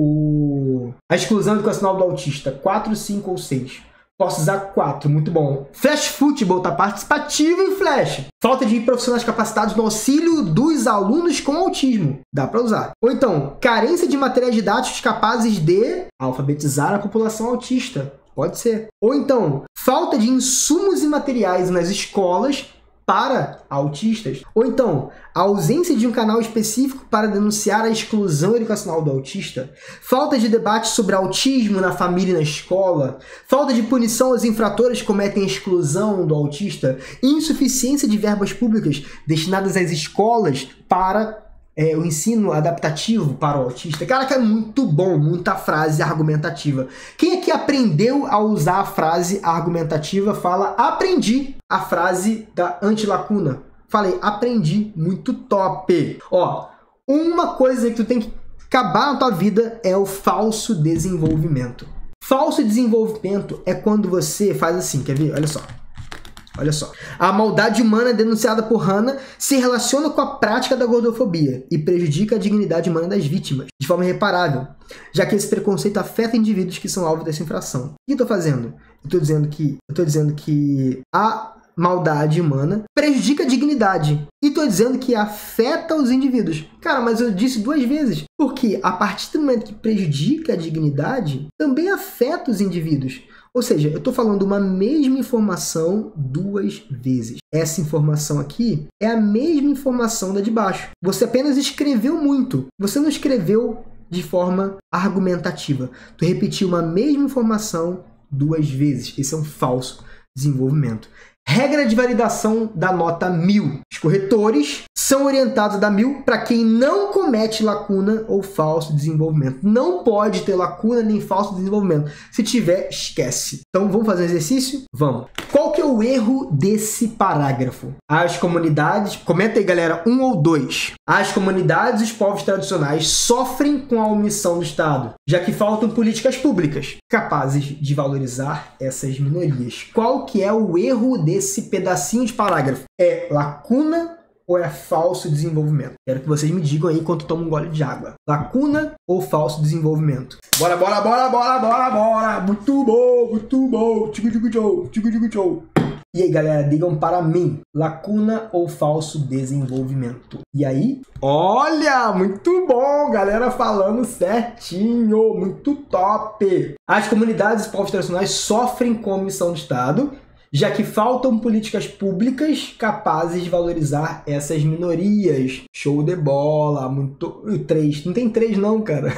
A: o... a exclusão educacional do autista? quatro, cinco ou seis? Posso usar quatro, muito bom. Flash Futebol tá participativo em Flash. Falta de profissionais capacitados no auxílio dos alunos com autismo. Dá para usar. Ou então, carência de materiais didáticos capazes de alfabetizar a população autista. Pode ser. Ou então, falta de insumos e materiais nas escolas para autistas. Ou então, a ausência de um canal específico para denunciar a exclusão educacional do autista. Falta de debate sobre autismo na família e na escola. Falta de punição aos infratores que cometem a exclusão do autista. Insuficiência de verbas públicas destinadas às escolas para é, o ensino adaptativo para o autista. Cara, que é muito bom, muita frase argumentativa. Quem aqui aprendeu a usar a frase argumentativa, fala aprendi a frase da anti-lacuna. Falei, aprendi, muito top. Ó, uma coisa que tu tem que acabar na tua vida é o falso desenvolvimento. Falso desenvolvimento é quando você faz assim, quer ver? Olha só. Olha só. A maldade humana denunciada por Hannah se relaciona com a prática da gordofobia e prejudica a dignidade humana das vítimas de forma irreparável, já que esse preconceito afeta indivíduos que são alvo dessa infração. O que eu estou fazendo? Eu estou dizendo que, eu tô dizendo que a maldade humana prejudica a dignidade. E estou dizendo que afeta os indivíduos. Cara, mas eu disse duas vezes. Porque a partir do momento que prejudica a dignidade, também afeta os indivíduos. Ou seja, eu estou falando uma mesma informação duas vezes. Essa informação aqui é a mesma informação da de baixo. Você apenas escreveu muito. Você não escreveu de forma argumentativa. Tu repetiu uma mesma informação duas vezes. Esse é um falso desenvolvimento. Regra de validação da nota mil. Os corretores são orientados da mil para quem não comete lacuna ou falso desenvolvimento. Não pode ter lacuna nem falso desenvolvimento. Se tiver, esquece. Então, vamos fazer um exercício? Vamos. Qual que é o erro desse parágrafo? As comunidades... Comenta aí, galera, um ou dois. As comunidades e os povos tradicionais sofrem com a omissão do Estado, já que faltam políticas públicas capazes de valorizar essas minorias. Qual que é o erro desse pedacinho de parágrafo? É lacuna ou é falso desenvolvimento? Quero que vocês me digam aí enquanto eu tomo um gole de água. Lacuna ou falso desenvolvimento? Bora, bora, bora, bora, bora, bora! Muito bom, muito bom! Tchigu, tchigu, tchou, tchigu, tchigu, tchou. E aí, galera, digam para mim, lacuna ou falso desenvolvimento? E aí? Olha, muito bom, galera falando certinho, muito top! As comunidades e povos tradicionais sofrem com a omissão do Estado, já que faltam políticas públicas capazes de valorizar essas minorias. Show de bola, muito... Três, não tem três não, cara.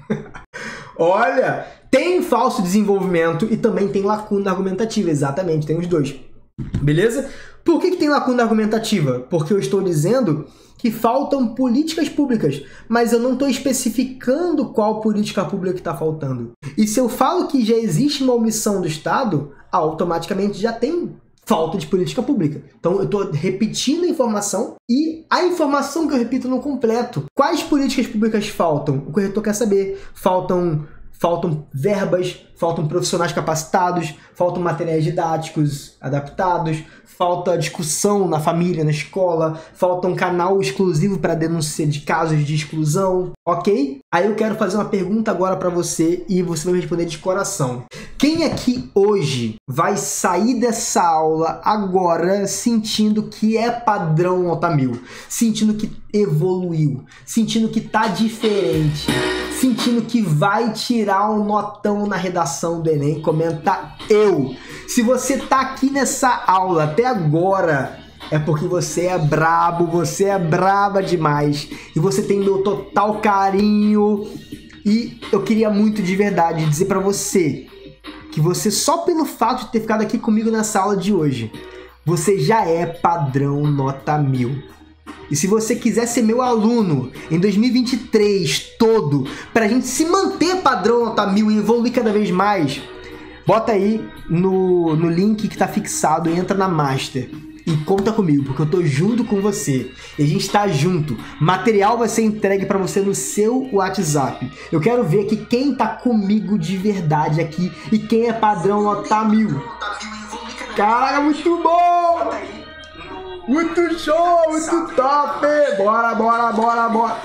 A: Olha, tem falso desenvolvimento e também tem lacuna argumentativa, exatamente, tem os dois. Beleza? Por que que tem lacuna argumentativa? Porque eu estou dizendo que faltam políticas públicas, mas eu não estou especificando qual política pública que está faltando. E se eu falo que já existe uma omissão do Estado, automaticamente já tem falta de política pública. Então eu estou repetindo a informação e a informação que eu repito no completo. Quais políticas públicas faltam? O corretor quer saber. Faltam faltam verbas, faltam profissionais capacitados, faltam materiais didáticos adaptados, falta discussão na família, na escola, falta um canal exclusivo para denúncia de casos de exclusão, ok? Aí eu quero fazer uma pergunta agora para você e você vai me responder de coração. Quem aqui hoje vai sair dessa aula agora sentindo que é padrão nota mil, sentindo que evoluiu, sentindo que tá diferente, sentindo que vai tirar um notão na redação do Enem? Comenta eu. Se você tá aqui nessa aula até agora, é porque você é brabo, você é braba demais e você tem meu total carinho. E eu queria muito de verdade dizer pra você que você, só pelo fato de ter ficado aqui comigo nessa aula de hoje, você já é padrão nota mil. E se você quiser ser meu aluno em dois mil e vinte e três todo, pra gente se manter padrão nota mil e evoluir cada vez mais, bota aí no, no link que tá fixado e entra na Master. E conta comigo, porque eu tô junto com você. E a gente tá junto. Material vai ser entregue pra você no seu WhatsApp. Eu quero ver aqui quem tá comigo de verdade aqui e quem é padrão nota mil. Caraca, muito bom! Muito show, muito top! Bora, bora, bora, bora!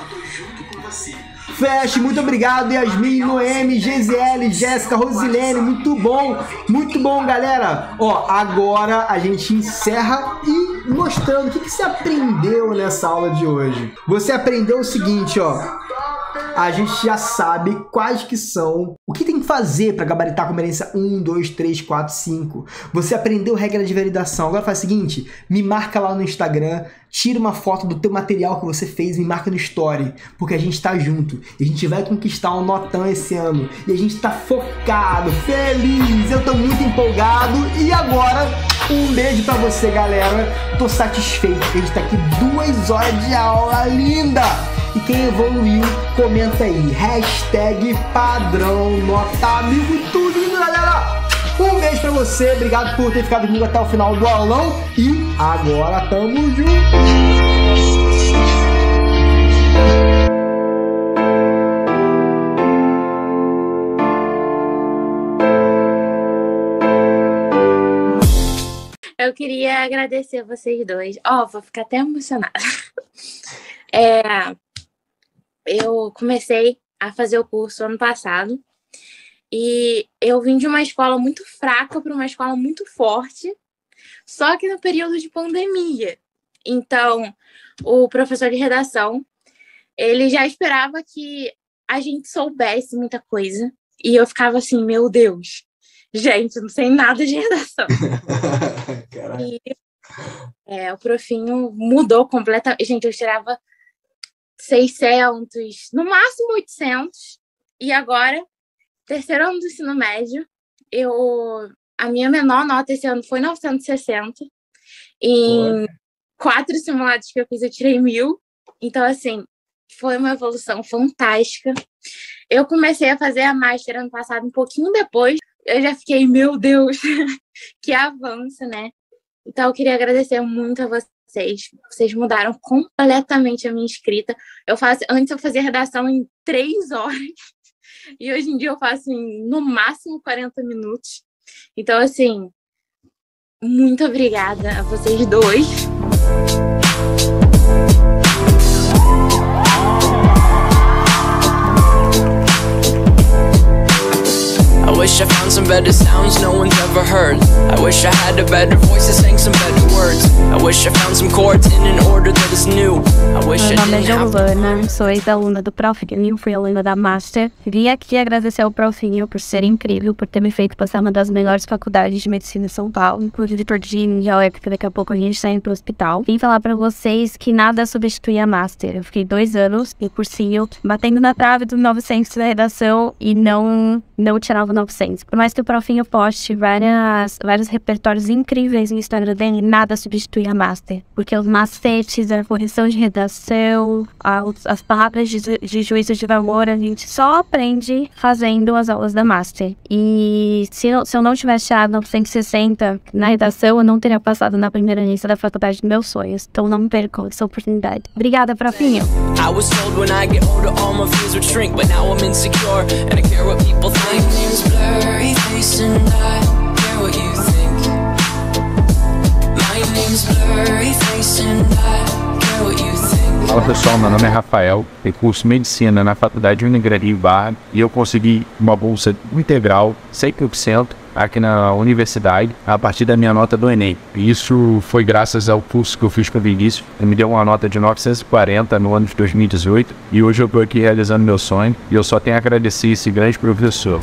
A: Flash, muito obrigado, Yasmin, Noemi, Gisele, Jéssica, Rosilene, muito bom, muito bom, galera. Ó, agora a gente encerra e mostrando o que, que você aprendeu nessa aula de hoje. Você aprendeu o seguinte, ó. A gente já sabe quais que são, o que tem que fazer para gabaritar com merência um, dois, três, quatro, cinco. Você aprendeu regra de validação. Agora faz o seguinte, me marca lá no Instagram, tira uma foto do teu material que você fez, me marca no story, porque a gente tá junto. E a gente vai conquistar um notão esse ano. E a gente tá focado, feliz, eu tô muito empolgado. E agora, um beijo pra você, galera. Tô satisfeito, a gente tá aqui duas horas de aula linda. E quem evoluiu, comenta aí. Hashtag padrão nota mil. Muito lindo, galera. Um beijo pra você. Obrigado por ter ficado comigo até o final do aulão. E agora tamo junto.
B: Eu queria agradecer vocês dois. Ó, oh, vou ficar até emocionada. É... Eu comecei a fazer o curso ano passado e eu vim de uma escola muito fraca para uma escola muito forte, só que no período de pandemia. Então, o professor de redação, ele já esperava que a gente soubesse muita coisa e eu ficava assim, meu Deus, gente, eu não sei nada de redação. E é, o profinho mudou completamente. Gente, eu tirava seiscentos, no máximo oitocentos, e agora, terceiro ano do ensino médio, eu, a minha menor nota esse ano foi novecentos e sessenta, em Pô. quatro simulados que eu fiz eu tirei mil, então assim, foi uma evolução fantástica. Eu comecei a fazer a Master ano passado, um pouquinho depois, eu já fiquei, meu Deus, que avanço, né? Então eu queria agradecer muito a vocês. Vocês, vocês mudaram completamente a minha escrita. Eu faço, antes eu fazia redação em três horas e hoje em dia eu faço em, no máximo, quarenta minutos. Então, assim, muito obrigada a vocês dois.
C: I wish I found some better sounds no one's ever heard. I wish I had a better voice that sang some better words. I wish I found some chords in an order that is new. I wish I
D: Meu nome é
C: didn't have
D: Giovana, sou ex-aluna do Profinho, fui aluna da Master. Vim aqui agradecer ao Profinho por ser incrível, por ter me feito passar uma das melhores faculdades de medicina em São Paulo, inclusive Tordini, já é porque daqui a pouco a gente está indo pro hospital. Vim falar pra vocês que nada substitui a Master. Eu fiquei dois anos no cursinho, batendo na trave do novecentos da redação e não, não tirava novecentos. novecentos. Por mais que o Profinho poste várias, vários repertórios incríveis no Instagram dele, nada substitui a Master. Porque os macetes, a correção de redação, as, as palavras de, de juízo de valor, a gente só aprende fazendo as aulas da Master. E se eu, se eu não tivesse achado novecentos e sessenta na redação, eu não teria passado na primeira lista da faculdade dos meus sonhos. Então não me percam essa oportunidade. Obrigada, Profinho.
C: I was told when I get older all my fears would shrink, but now I'm insecure and I care what people think. My name's blurry face and I care what you think. My name's blurry face and I care what you think.
E: Fala pessoal, meu nome é Rafael, eu curso Medicina na Faculdade Unigraria Barra e eu consegui uma bolsa integral, cem por cento, aqui na universidade, a partir da minha nota do Enem. Isso foi graças ao curso que eu fiz com o Vinícius. Ele me deu uma nota de novecentos e quarenta no ano de dois mil e dezoito e hoje eu estou aqui realizando meu sonho e eu só tenho a agradecer esse grande professor.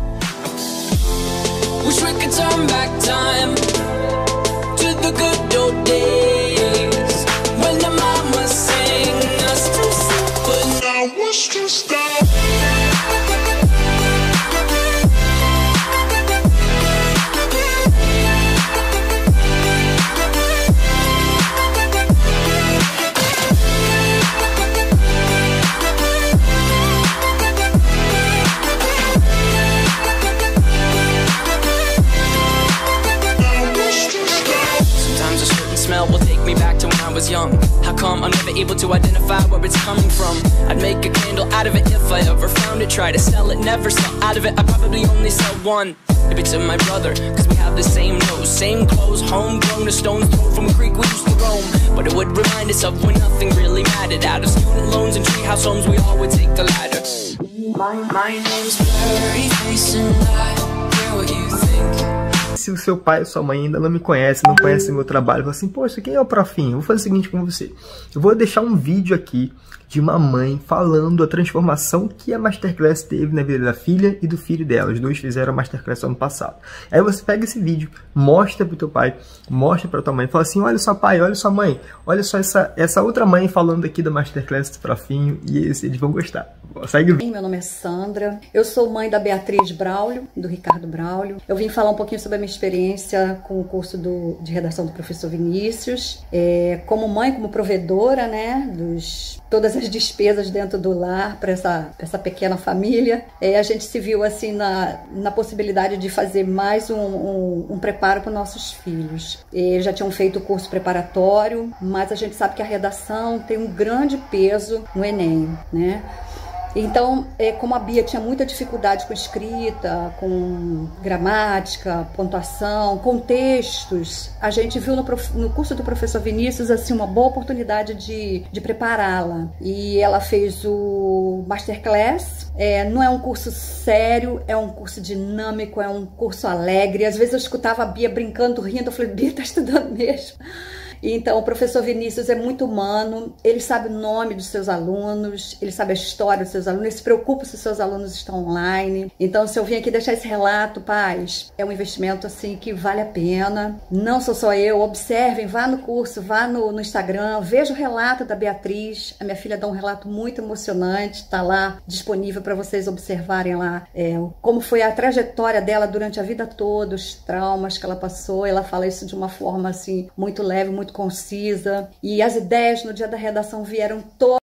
C: Wish we could turn back time to the good old days when the mama sang us to sleep, but now wish to stop. Will take me back to when I was young. How come I'm never able to identify where it's coming from? I'd make a candle out of it if I ever found it. Try to sell it, never sell out of it. I probably only sell one. Maybe to my brother, cause we have the same nose, same clothes, homegrown, a stone's throw from a creek we used to roam. But it would remind us of when nothing really mattered. Out of student loans and treehouse homes, we all would take the ladder. My, my name's Blurry Face and I care what you think.
A: Se o seu pai ou sua mãe ainda não me conhece, não conhece meu trabalho, fala assim, poxa, quem é o Profinho? Eu vou fazer o seguinte com você. Eu vou deixar um vídeo aqui de uma mãe falando a transformação que a Masterclass teve na vida da filha e do filho dela. Os dois fizeram a Masterclass ano passado. Aí você pega esse vídeo, mostra pro teu pai, mostra pra tua mãe, fala assim, olha só pai, olha só mãe, olha só essa, essa outra mãe falando aqui da Masterclass do Profinho e eles, eles vão gostar. Segue o vídeo.
F: Meu nome é Sandra, eu sou mãe da Beatriz Braulio, do Ricardo Braulio. Eu vim falar um pouquinho sobre a minha experiência com o curso do, de redação do professor Vinícius. É, como mãe, como provedora, né, dos... todas as despesas dentro do lar para essa, essa pequena família. É, a gente se viu assim na, na possibilidade de fazer mais um, um, um preparo para os nossos filhos. Eles já tinham feito o curso preparatório, mas a gente sabe que a redação tem um grande peso no Enem, né? Então, é, como a Bia tinha muita dificuldade com escrita, com gramática, pontuação, com textos, a gente viu no, prof... no curso do professor Vinícius assim, uma boa oportunidade de, de prepará-la. E ela fez o Masterclass. É, não é um curso sério, é um curso dinâmico, é um curso alegre. Às vezes eu escutava a Bia brincando, rindo, eu falei, Bia, tá estudando mesmo? Então, o professor Vinícius é muito humano, ele sabe o nome dos seus alunos, ele sabe a história dos seus alunos, ele se preocupa se os seus alunos estão online. Então, se eu vim aqui deixar esse relato, pais, é um investimento assim que vale a pena. Não sou só eu, observem, vá no curso, vá no, no Instagram, veja o relato da Beatriz. A minha filha dá um relato muito emocionante, está lá disponível para vocês observarem lá é, como foi a trajetória dela durante a vida toda, os traumas que ela passou. Ela fala isso de uma forma assim muito leve, muito concisa, e as ideias no dia da redação vieram todas